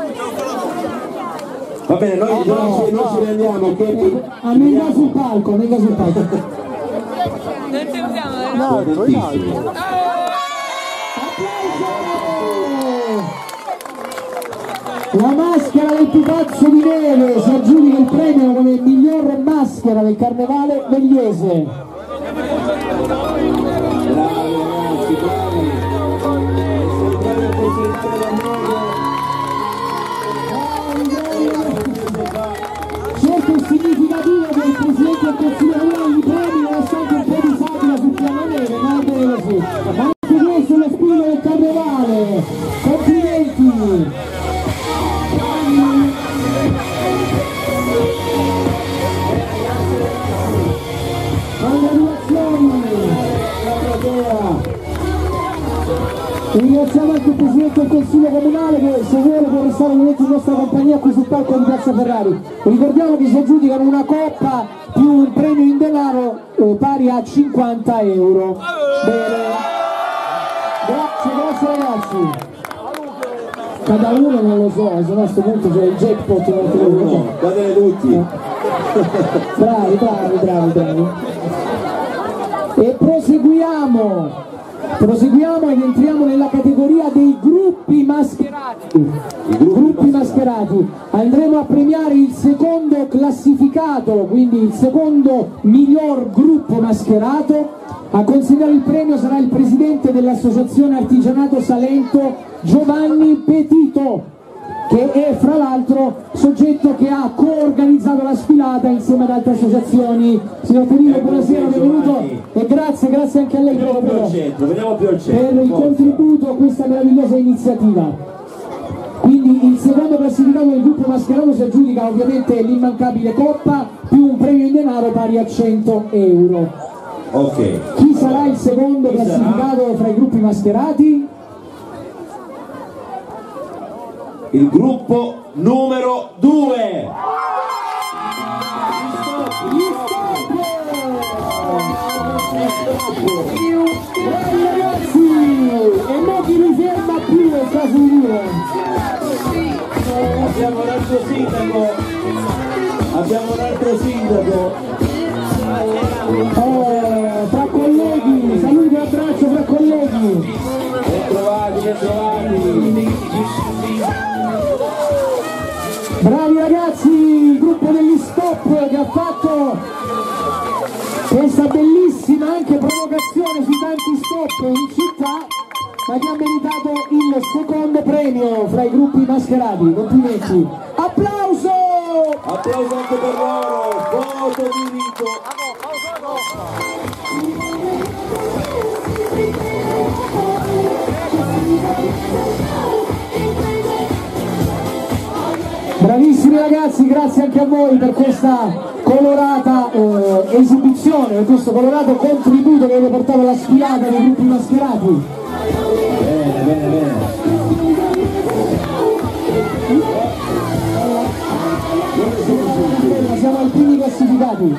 Va bene, noi oh, non, no, ci, non no. ci rendiamo che... Ah, venga sul palco, venga sul palco. Non ci usiamo, no? No, tantissimo. La maschera del pupazzo di neve si aggiudica il premio come miglior maschera maschera del Carnevale Vegliese. Bravi ragazzi, bravi. Scelta significativa del Presidente del Consiglio Comunale di premi, nonostante un po' di sabbia sul piano neve, ma va bene così. Ma anche questo è lo spirito del Carnevale. Complimenti! Congratulazioni! Ringraziamo anche il Presidente del Consiglio Comunale che se vuole può restare ovviamente in nostra compagnia qui sul palco di Piazza Ferrari. Ricordiamo che si aggiudicano una coppa più un premio in denaro eh, pari a cinquanta euro. Bene. Grazie, grazie ragazzi. Cada uno non lo so, se no a questo punto c'è il jackpot. No, datene tutti. Bravi, bravi, bravi, bravi. E proseguiamo. Proseguiamo ed entriamo nella categoria dei gruppi mascherati. I gruppi mascherati. Andremo a premiare il secondo classificato, quindi il secondo miglior gruppo mascherato. A consegnare il premio sarà il presidente dell'Associazione Artigianato Salento, Giovanni Petito, che è fra l'altro soggetto che ha coorganizzato la sfilata insieme ad altre associazioni. Signor Petito, buonasera, benvenuto e grazie, grazie anche a lei Veniamo più al centro, veniamo più al centro. per il contributo a questa meravigliosa iniziativa. Quindi il secondo classificato del gruppo mascherato si aggiudica ovviamente l'immancabile coppa più un premio in denaro pari a cento euro. Ok. Chi sarà il secondo Chi classificato sarà? fra i gruppi mascherati? Il gruppo numero due. Ragazzi, e non chi mi ferma più è caso di dire. Abbiamo un altro sindaco. Abbiamo un altro sindaco. Eh, fra colleghi, saluti e abbraccio fra colleghi. Ben trovati, ben trovati. Bravi ragazzi, il gruppo degli Stop che ha fatto questa bellissima anche provocazione sui tanti stop in città, ma che ha meritato il secondo premio fra i gruppi mascherati. Complimenti. Applauso! Applauso anche per loro. Voto di rito. Bravissimi ragazzi, grazie anche a voi per questa colorata eh, esibizione, per questo colorato contributo che avete portato alla sfilata dei gruppi mascherati. Bene, bene, bene. Siamo ai primi classificati.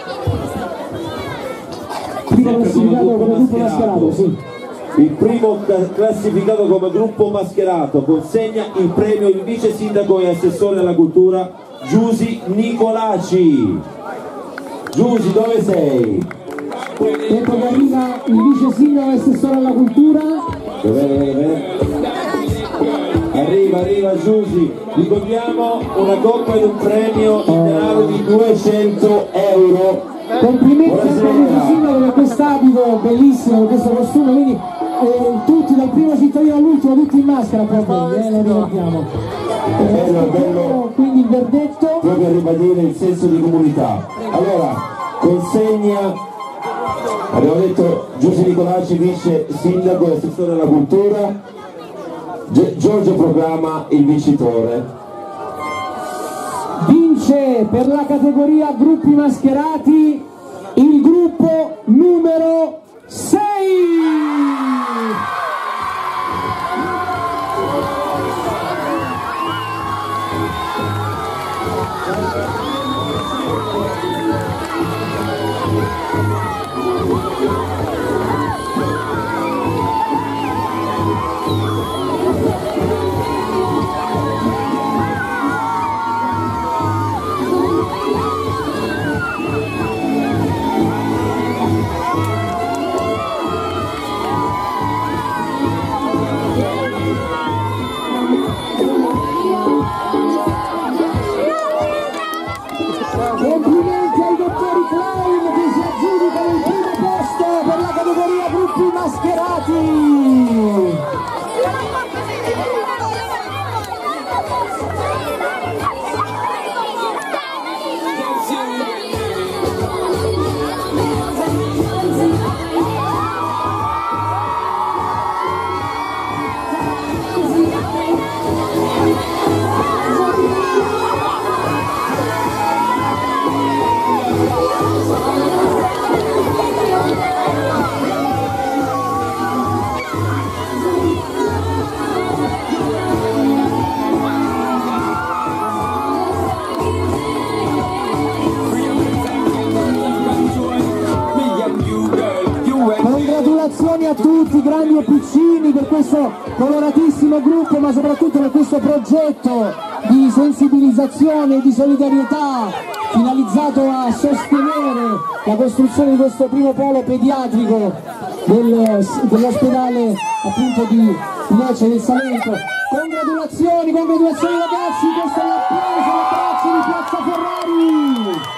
Primo classificato come gruppo mascherato, sì. Il primo classificato come gruppo mascherato consegna il premio il vice sindaco e assessore alla cultura Giusi Nicolaci. Giusi, dove sei? Ecco che arriva il vice sindaco e assessore alla cultura. Bene, bene, bene. Arriva, arriva Giusi. Ricordiamo una coppa ed un premio in denaro di duecento euro. Complimenti al vice sindaco per quest'abito bellissimo, per questo costume, quindi eh, tutti dal primo cittadino all'ultimo, tutti in maschera per voi, eh, lo ricordiamo. Eh, Bello, bello. Quindi il verdetto. Proprio a ribadire il senso di comunità. Allora, consegna, abbiamo detto Giusi Nicolaci, vice sindaco e assessore alla cultura. G- Giorgio proclama il vincitore. Vince per la categoria gruppi mascherati il gruppo numero sei. Complimenti ai dottori tutti, grandi e piccini, per questo coloratissimo gruppo, ma soprattutto per questo progetto di sensibilizzazione e di solidarietà finalizzato a sostenere la costruzione di questo primo polo pediatrico del, dell'ospedale appunto di Lecce del Salento. Congratulazioni, congratulazioni ragazzi, questo è l'applauso, l'abbraccio di Piazza Ferrari.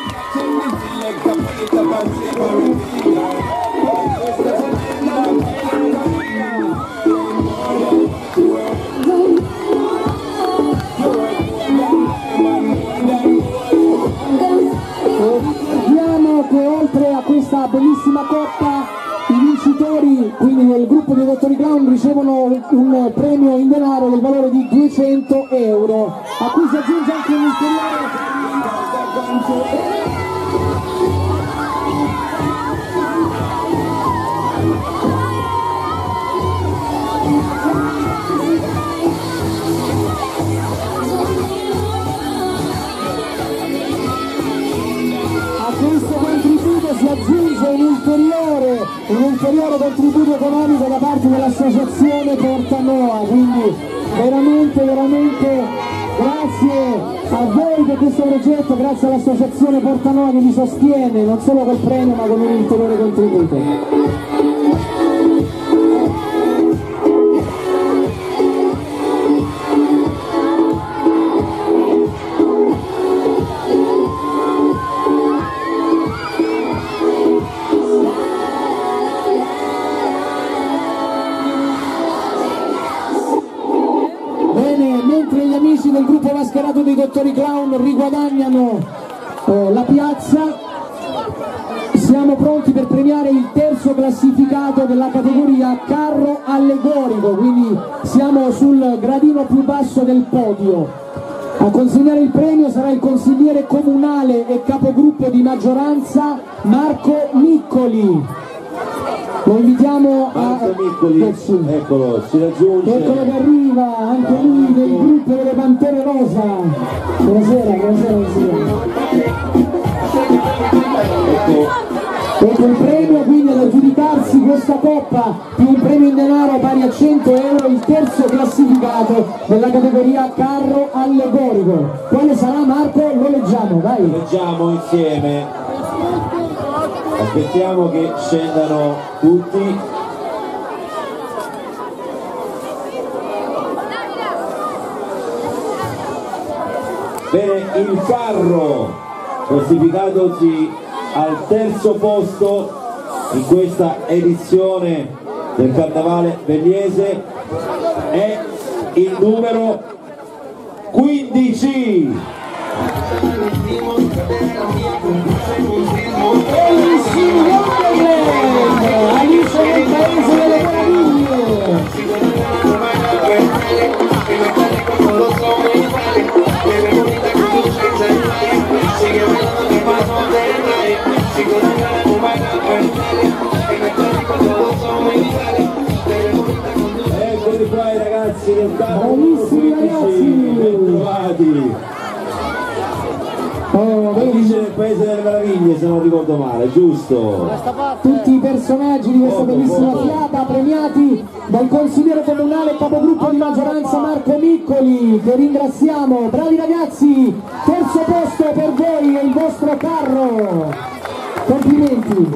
Vediamo che oltre a questa bellissima coppa i vincitori, quindi del gruppo dei Dottori Clown, ricevono un premio in denaro del valore di duecento euro, a cui si aggiunge anche un ulteriore. Si aggiunge un ulteriore, un ulteriore contributo economico da parte dell'associazione Porta Noa, quindi veramente, veramente grazie a voi per questo progetto, grazie all'associazione Porta Noa che vi sostiene non solo col premio ma con un ulteriore contributo. Del gruppo mascherato dei Dottori Clown riguadagnano eh, la piazza, siamo pronti per premiare il terzo classificato della categoria carro allegorico, quindi siamo sul gradino più basso del podio. A consegnare il premio sarà il consigliere comunale e capogruppo di maggioranza Marco Miccoli. Lo invitiamo a... Marco Miccoli, eccolo, si raggiunge. Eccolo che arriva, anche lui del gruppo delle Pantere Rosa. Buonasera, buonasera, buonasera. Ecco. Ecco il premio, quindi ad aggiudicarsi questa coppa più un premio in denaro pari a cento euro, il terzo classificato della categoria carro allegorico. Quale sarà, Marco? Lo leggiamo, vai. Lo leggiamo insieme. Aspettiamo che scendano tutti. Bene, il carro classificatosi al terzo posto in questa edizione del Carnevale Vegliese è il numero quindici. Alice nel Paese delle Meraviglie. Eccoli qua i ragazzi del carro, bravissimi ragazzi, ben trovati. Oh, Alice nel Paese delle Meraviglie, se non ricordo male, giusto? Tutti i personaggi di questa bellissima fiaba premiati dal consigliere comunale e capogruppo di maggioranza Marco Miccoli, che ringraziamo. Bravi ragazzi, terzo posto per voi e il vostro carro, complimenti.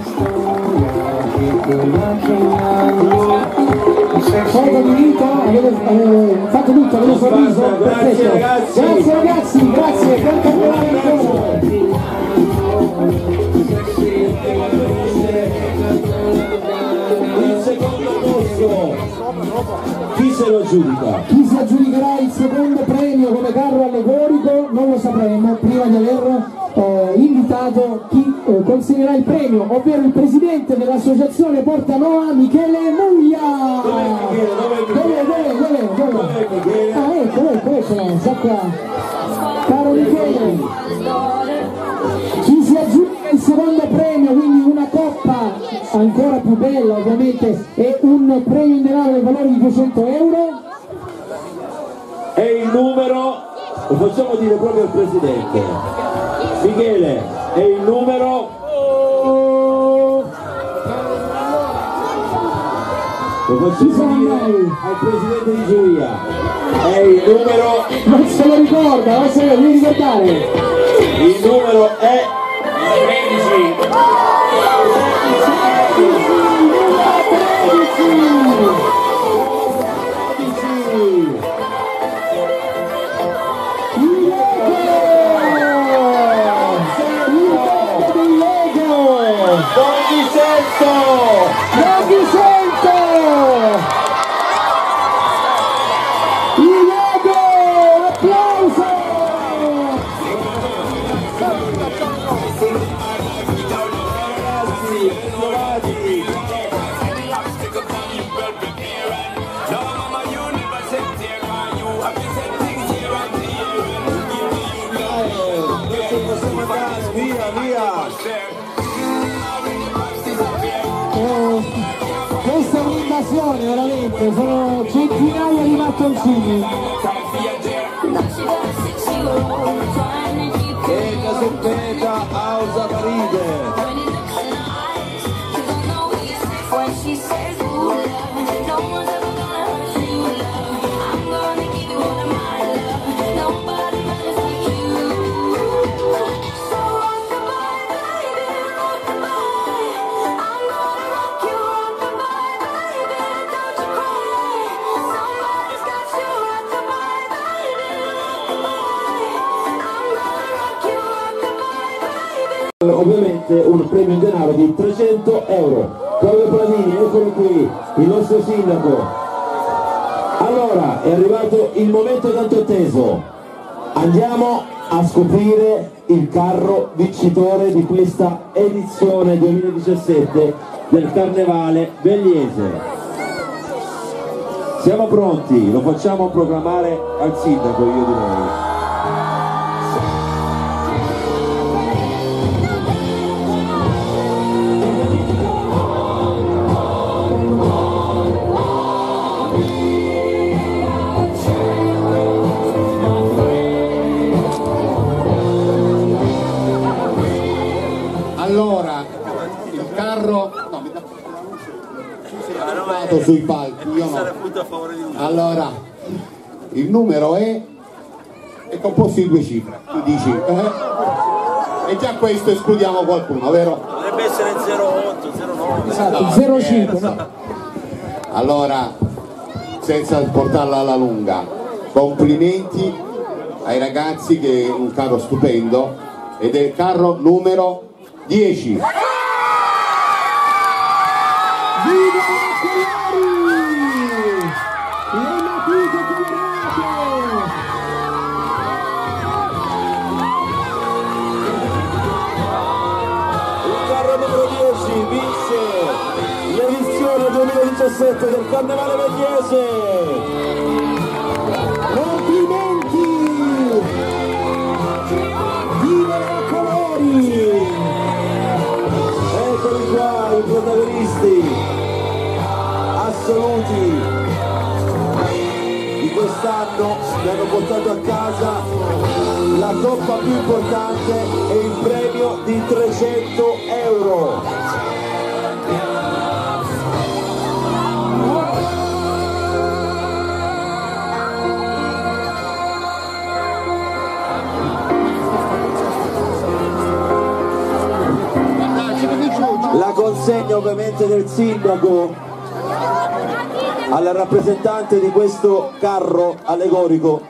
Foto di vita, avete eh, fatto tutto, avete sorriso, perfetto. Ragazzi. Grazie ragazzi, grazie, buon carnevale ancora. Il secondo posto, chi se lo aggiudica? Chi si aggiudicherà il secondo premio come carro allegorico non lo sapremo prima di aver eh, invitato chi eh, consegnerà il premio, ovvero il presidente dell'associazione Porta Noa, Michele Muglia. Dov'è, dov'è, dov'è, dov'è? Michele? Ah, ecco, ecco, ecco, sta qua. Caro Michele, chi si aggiudica il secondo premio, quindi una coppa ancora più bella ovviamente e un premio in denaro del valore di duecento euro? È il numero, lo facciamo dire proprio al presidente. Michele, è il numero Lo facciamo dire al presidente di giuria. È il numero... Non se lo ricorda, non se lo devi ricordare. Il numero è tredici. Non vi sento! Non vi sento! Il logo! Applauso! Ragazzi, trovati! Possiamo andare, via, via! Questa è un'invasione veramente, sono centinaia di mattoncini. E Casoppeta Ausa Paride. Ovviamente un premio in denaro di trecento euro. Claudio Pladini, eccolo qui, il nostro sindaco. Allora, è arrivato il momento tanto atteso. Andiamo a scoprire il carro vincitore di questa edizione duemiladiciassette del Carnevale Vegliese. Siamo pronti, lo facciamo proclamare al sindaco, io direi. Allora, il carro no, mi da... sui palchi, io no. Allora, il numero è è composto di due cifre, tu dici eh? E già questo escludiamo qualcuno, vero? Potrebbe essere zero otto, zero nove, no, zero cinque, no. Allora, senza portarla alla lunga, complimenti ai ragazzi, che è un carro stupendo ed è il carro numero dieci. Viva le matite colorate! Il carro numero dieci vince l'edizione duemiladiciassette del Carnevale Vegliese. Complimenti! Vivere a colori! Eccoli qua i protagonisti assoluti di quest'anno, che hanno portato a casa la toppa più importante e il premio di trecento euro. La consegna ovviamente del sindaco al rappresentante di questo carro allegorico.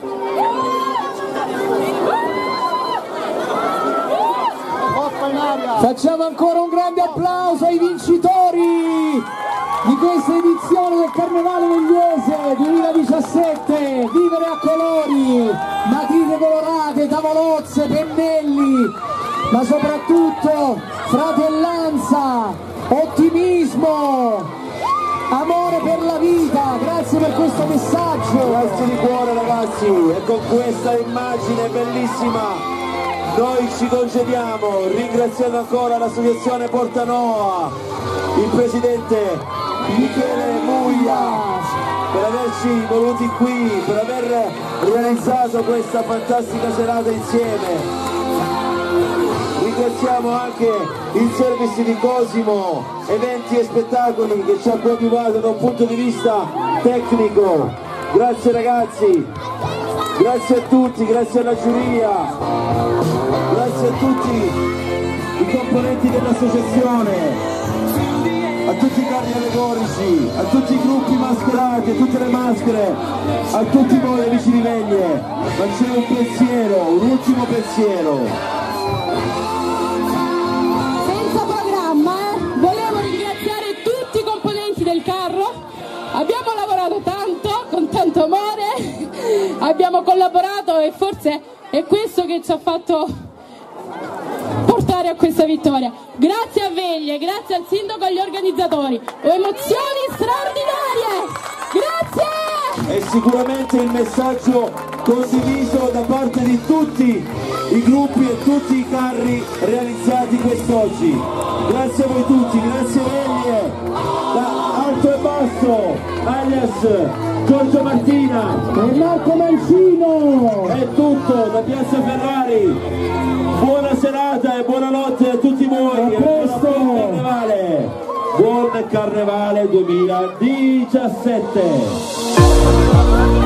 Facciamo ancora un grande applauso ai vincitori di questa edizione del Carnevale Vegliese duemiladiciassette. Vivere a colori, matite colorate, tavolozze, pennelli, ma soprattutto fratellanza, ottimismo, amore per la vita. Grazie per questo messaggio. Grazie di cuore ragazzi, e con questa immagine bellissima noi ci congediamo, ringraziando ancora l'associazione Portanoa, il presidente Michele Muglia per averci voluti qui, per aver realizzato questa fantastica serata insieme. Ringraziamo anche il service di Cosimo Eventi e Spettacoli che ci ha coadiuvato da un punto di vista tecnico. Grazie ragazzi, grazie a tutti, grazie alla giuria, grazie a tutti i componenti dell'associazione, a tutti i carri allegorici, a tutti i gruppi mascherati, a tutte le maschere, a tutti voi amici di Veglie, ma c'è un pensiero, un ultimo pensiero. Senza programma, eh? Volevo ringraziare tutti i componenti del carro, abbiamo lavorato tanto, con tanto amore, abbiamo collaborato e forse è questo che ci ha fatto portare a questa vittoria. Grazie a Veglie, grazie al sindaco e agli organizzatori, ho emozioni straordinarie, grazie! È sicuramente il messaggio condiviso da parte di tutti i gruppi e tutti i carri realizzati quest'oggi. Grazie a voi tutti, grazie Veglie, da Alto e Basso, alias Giorgio Martina e Marco Mancino. È tutto da Piazza Ferrari. Buona serata e buonanotte a tutti voi. A presto. Buon carnevale. Buon carnevale duemiladiciassette.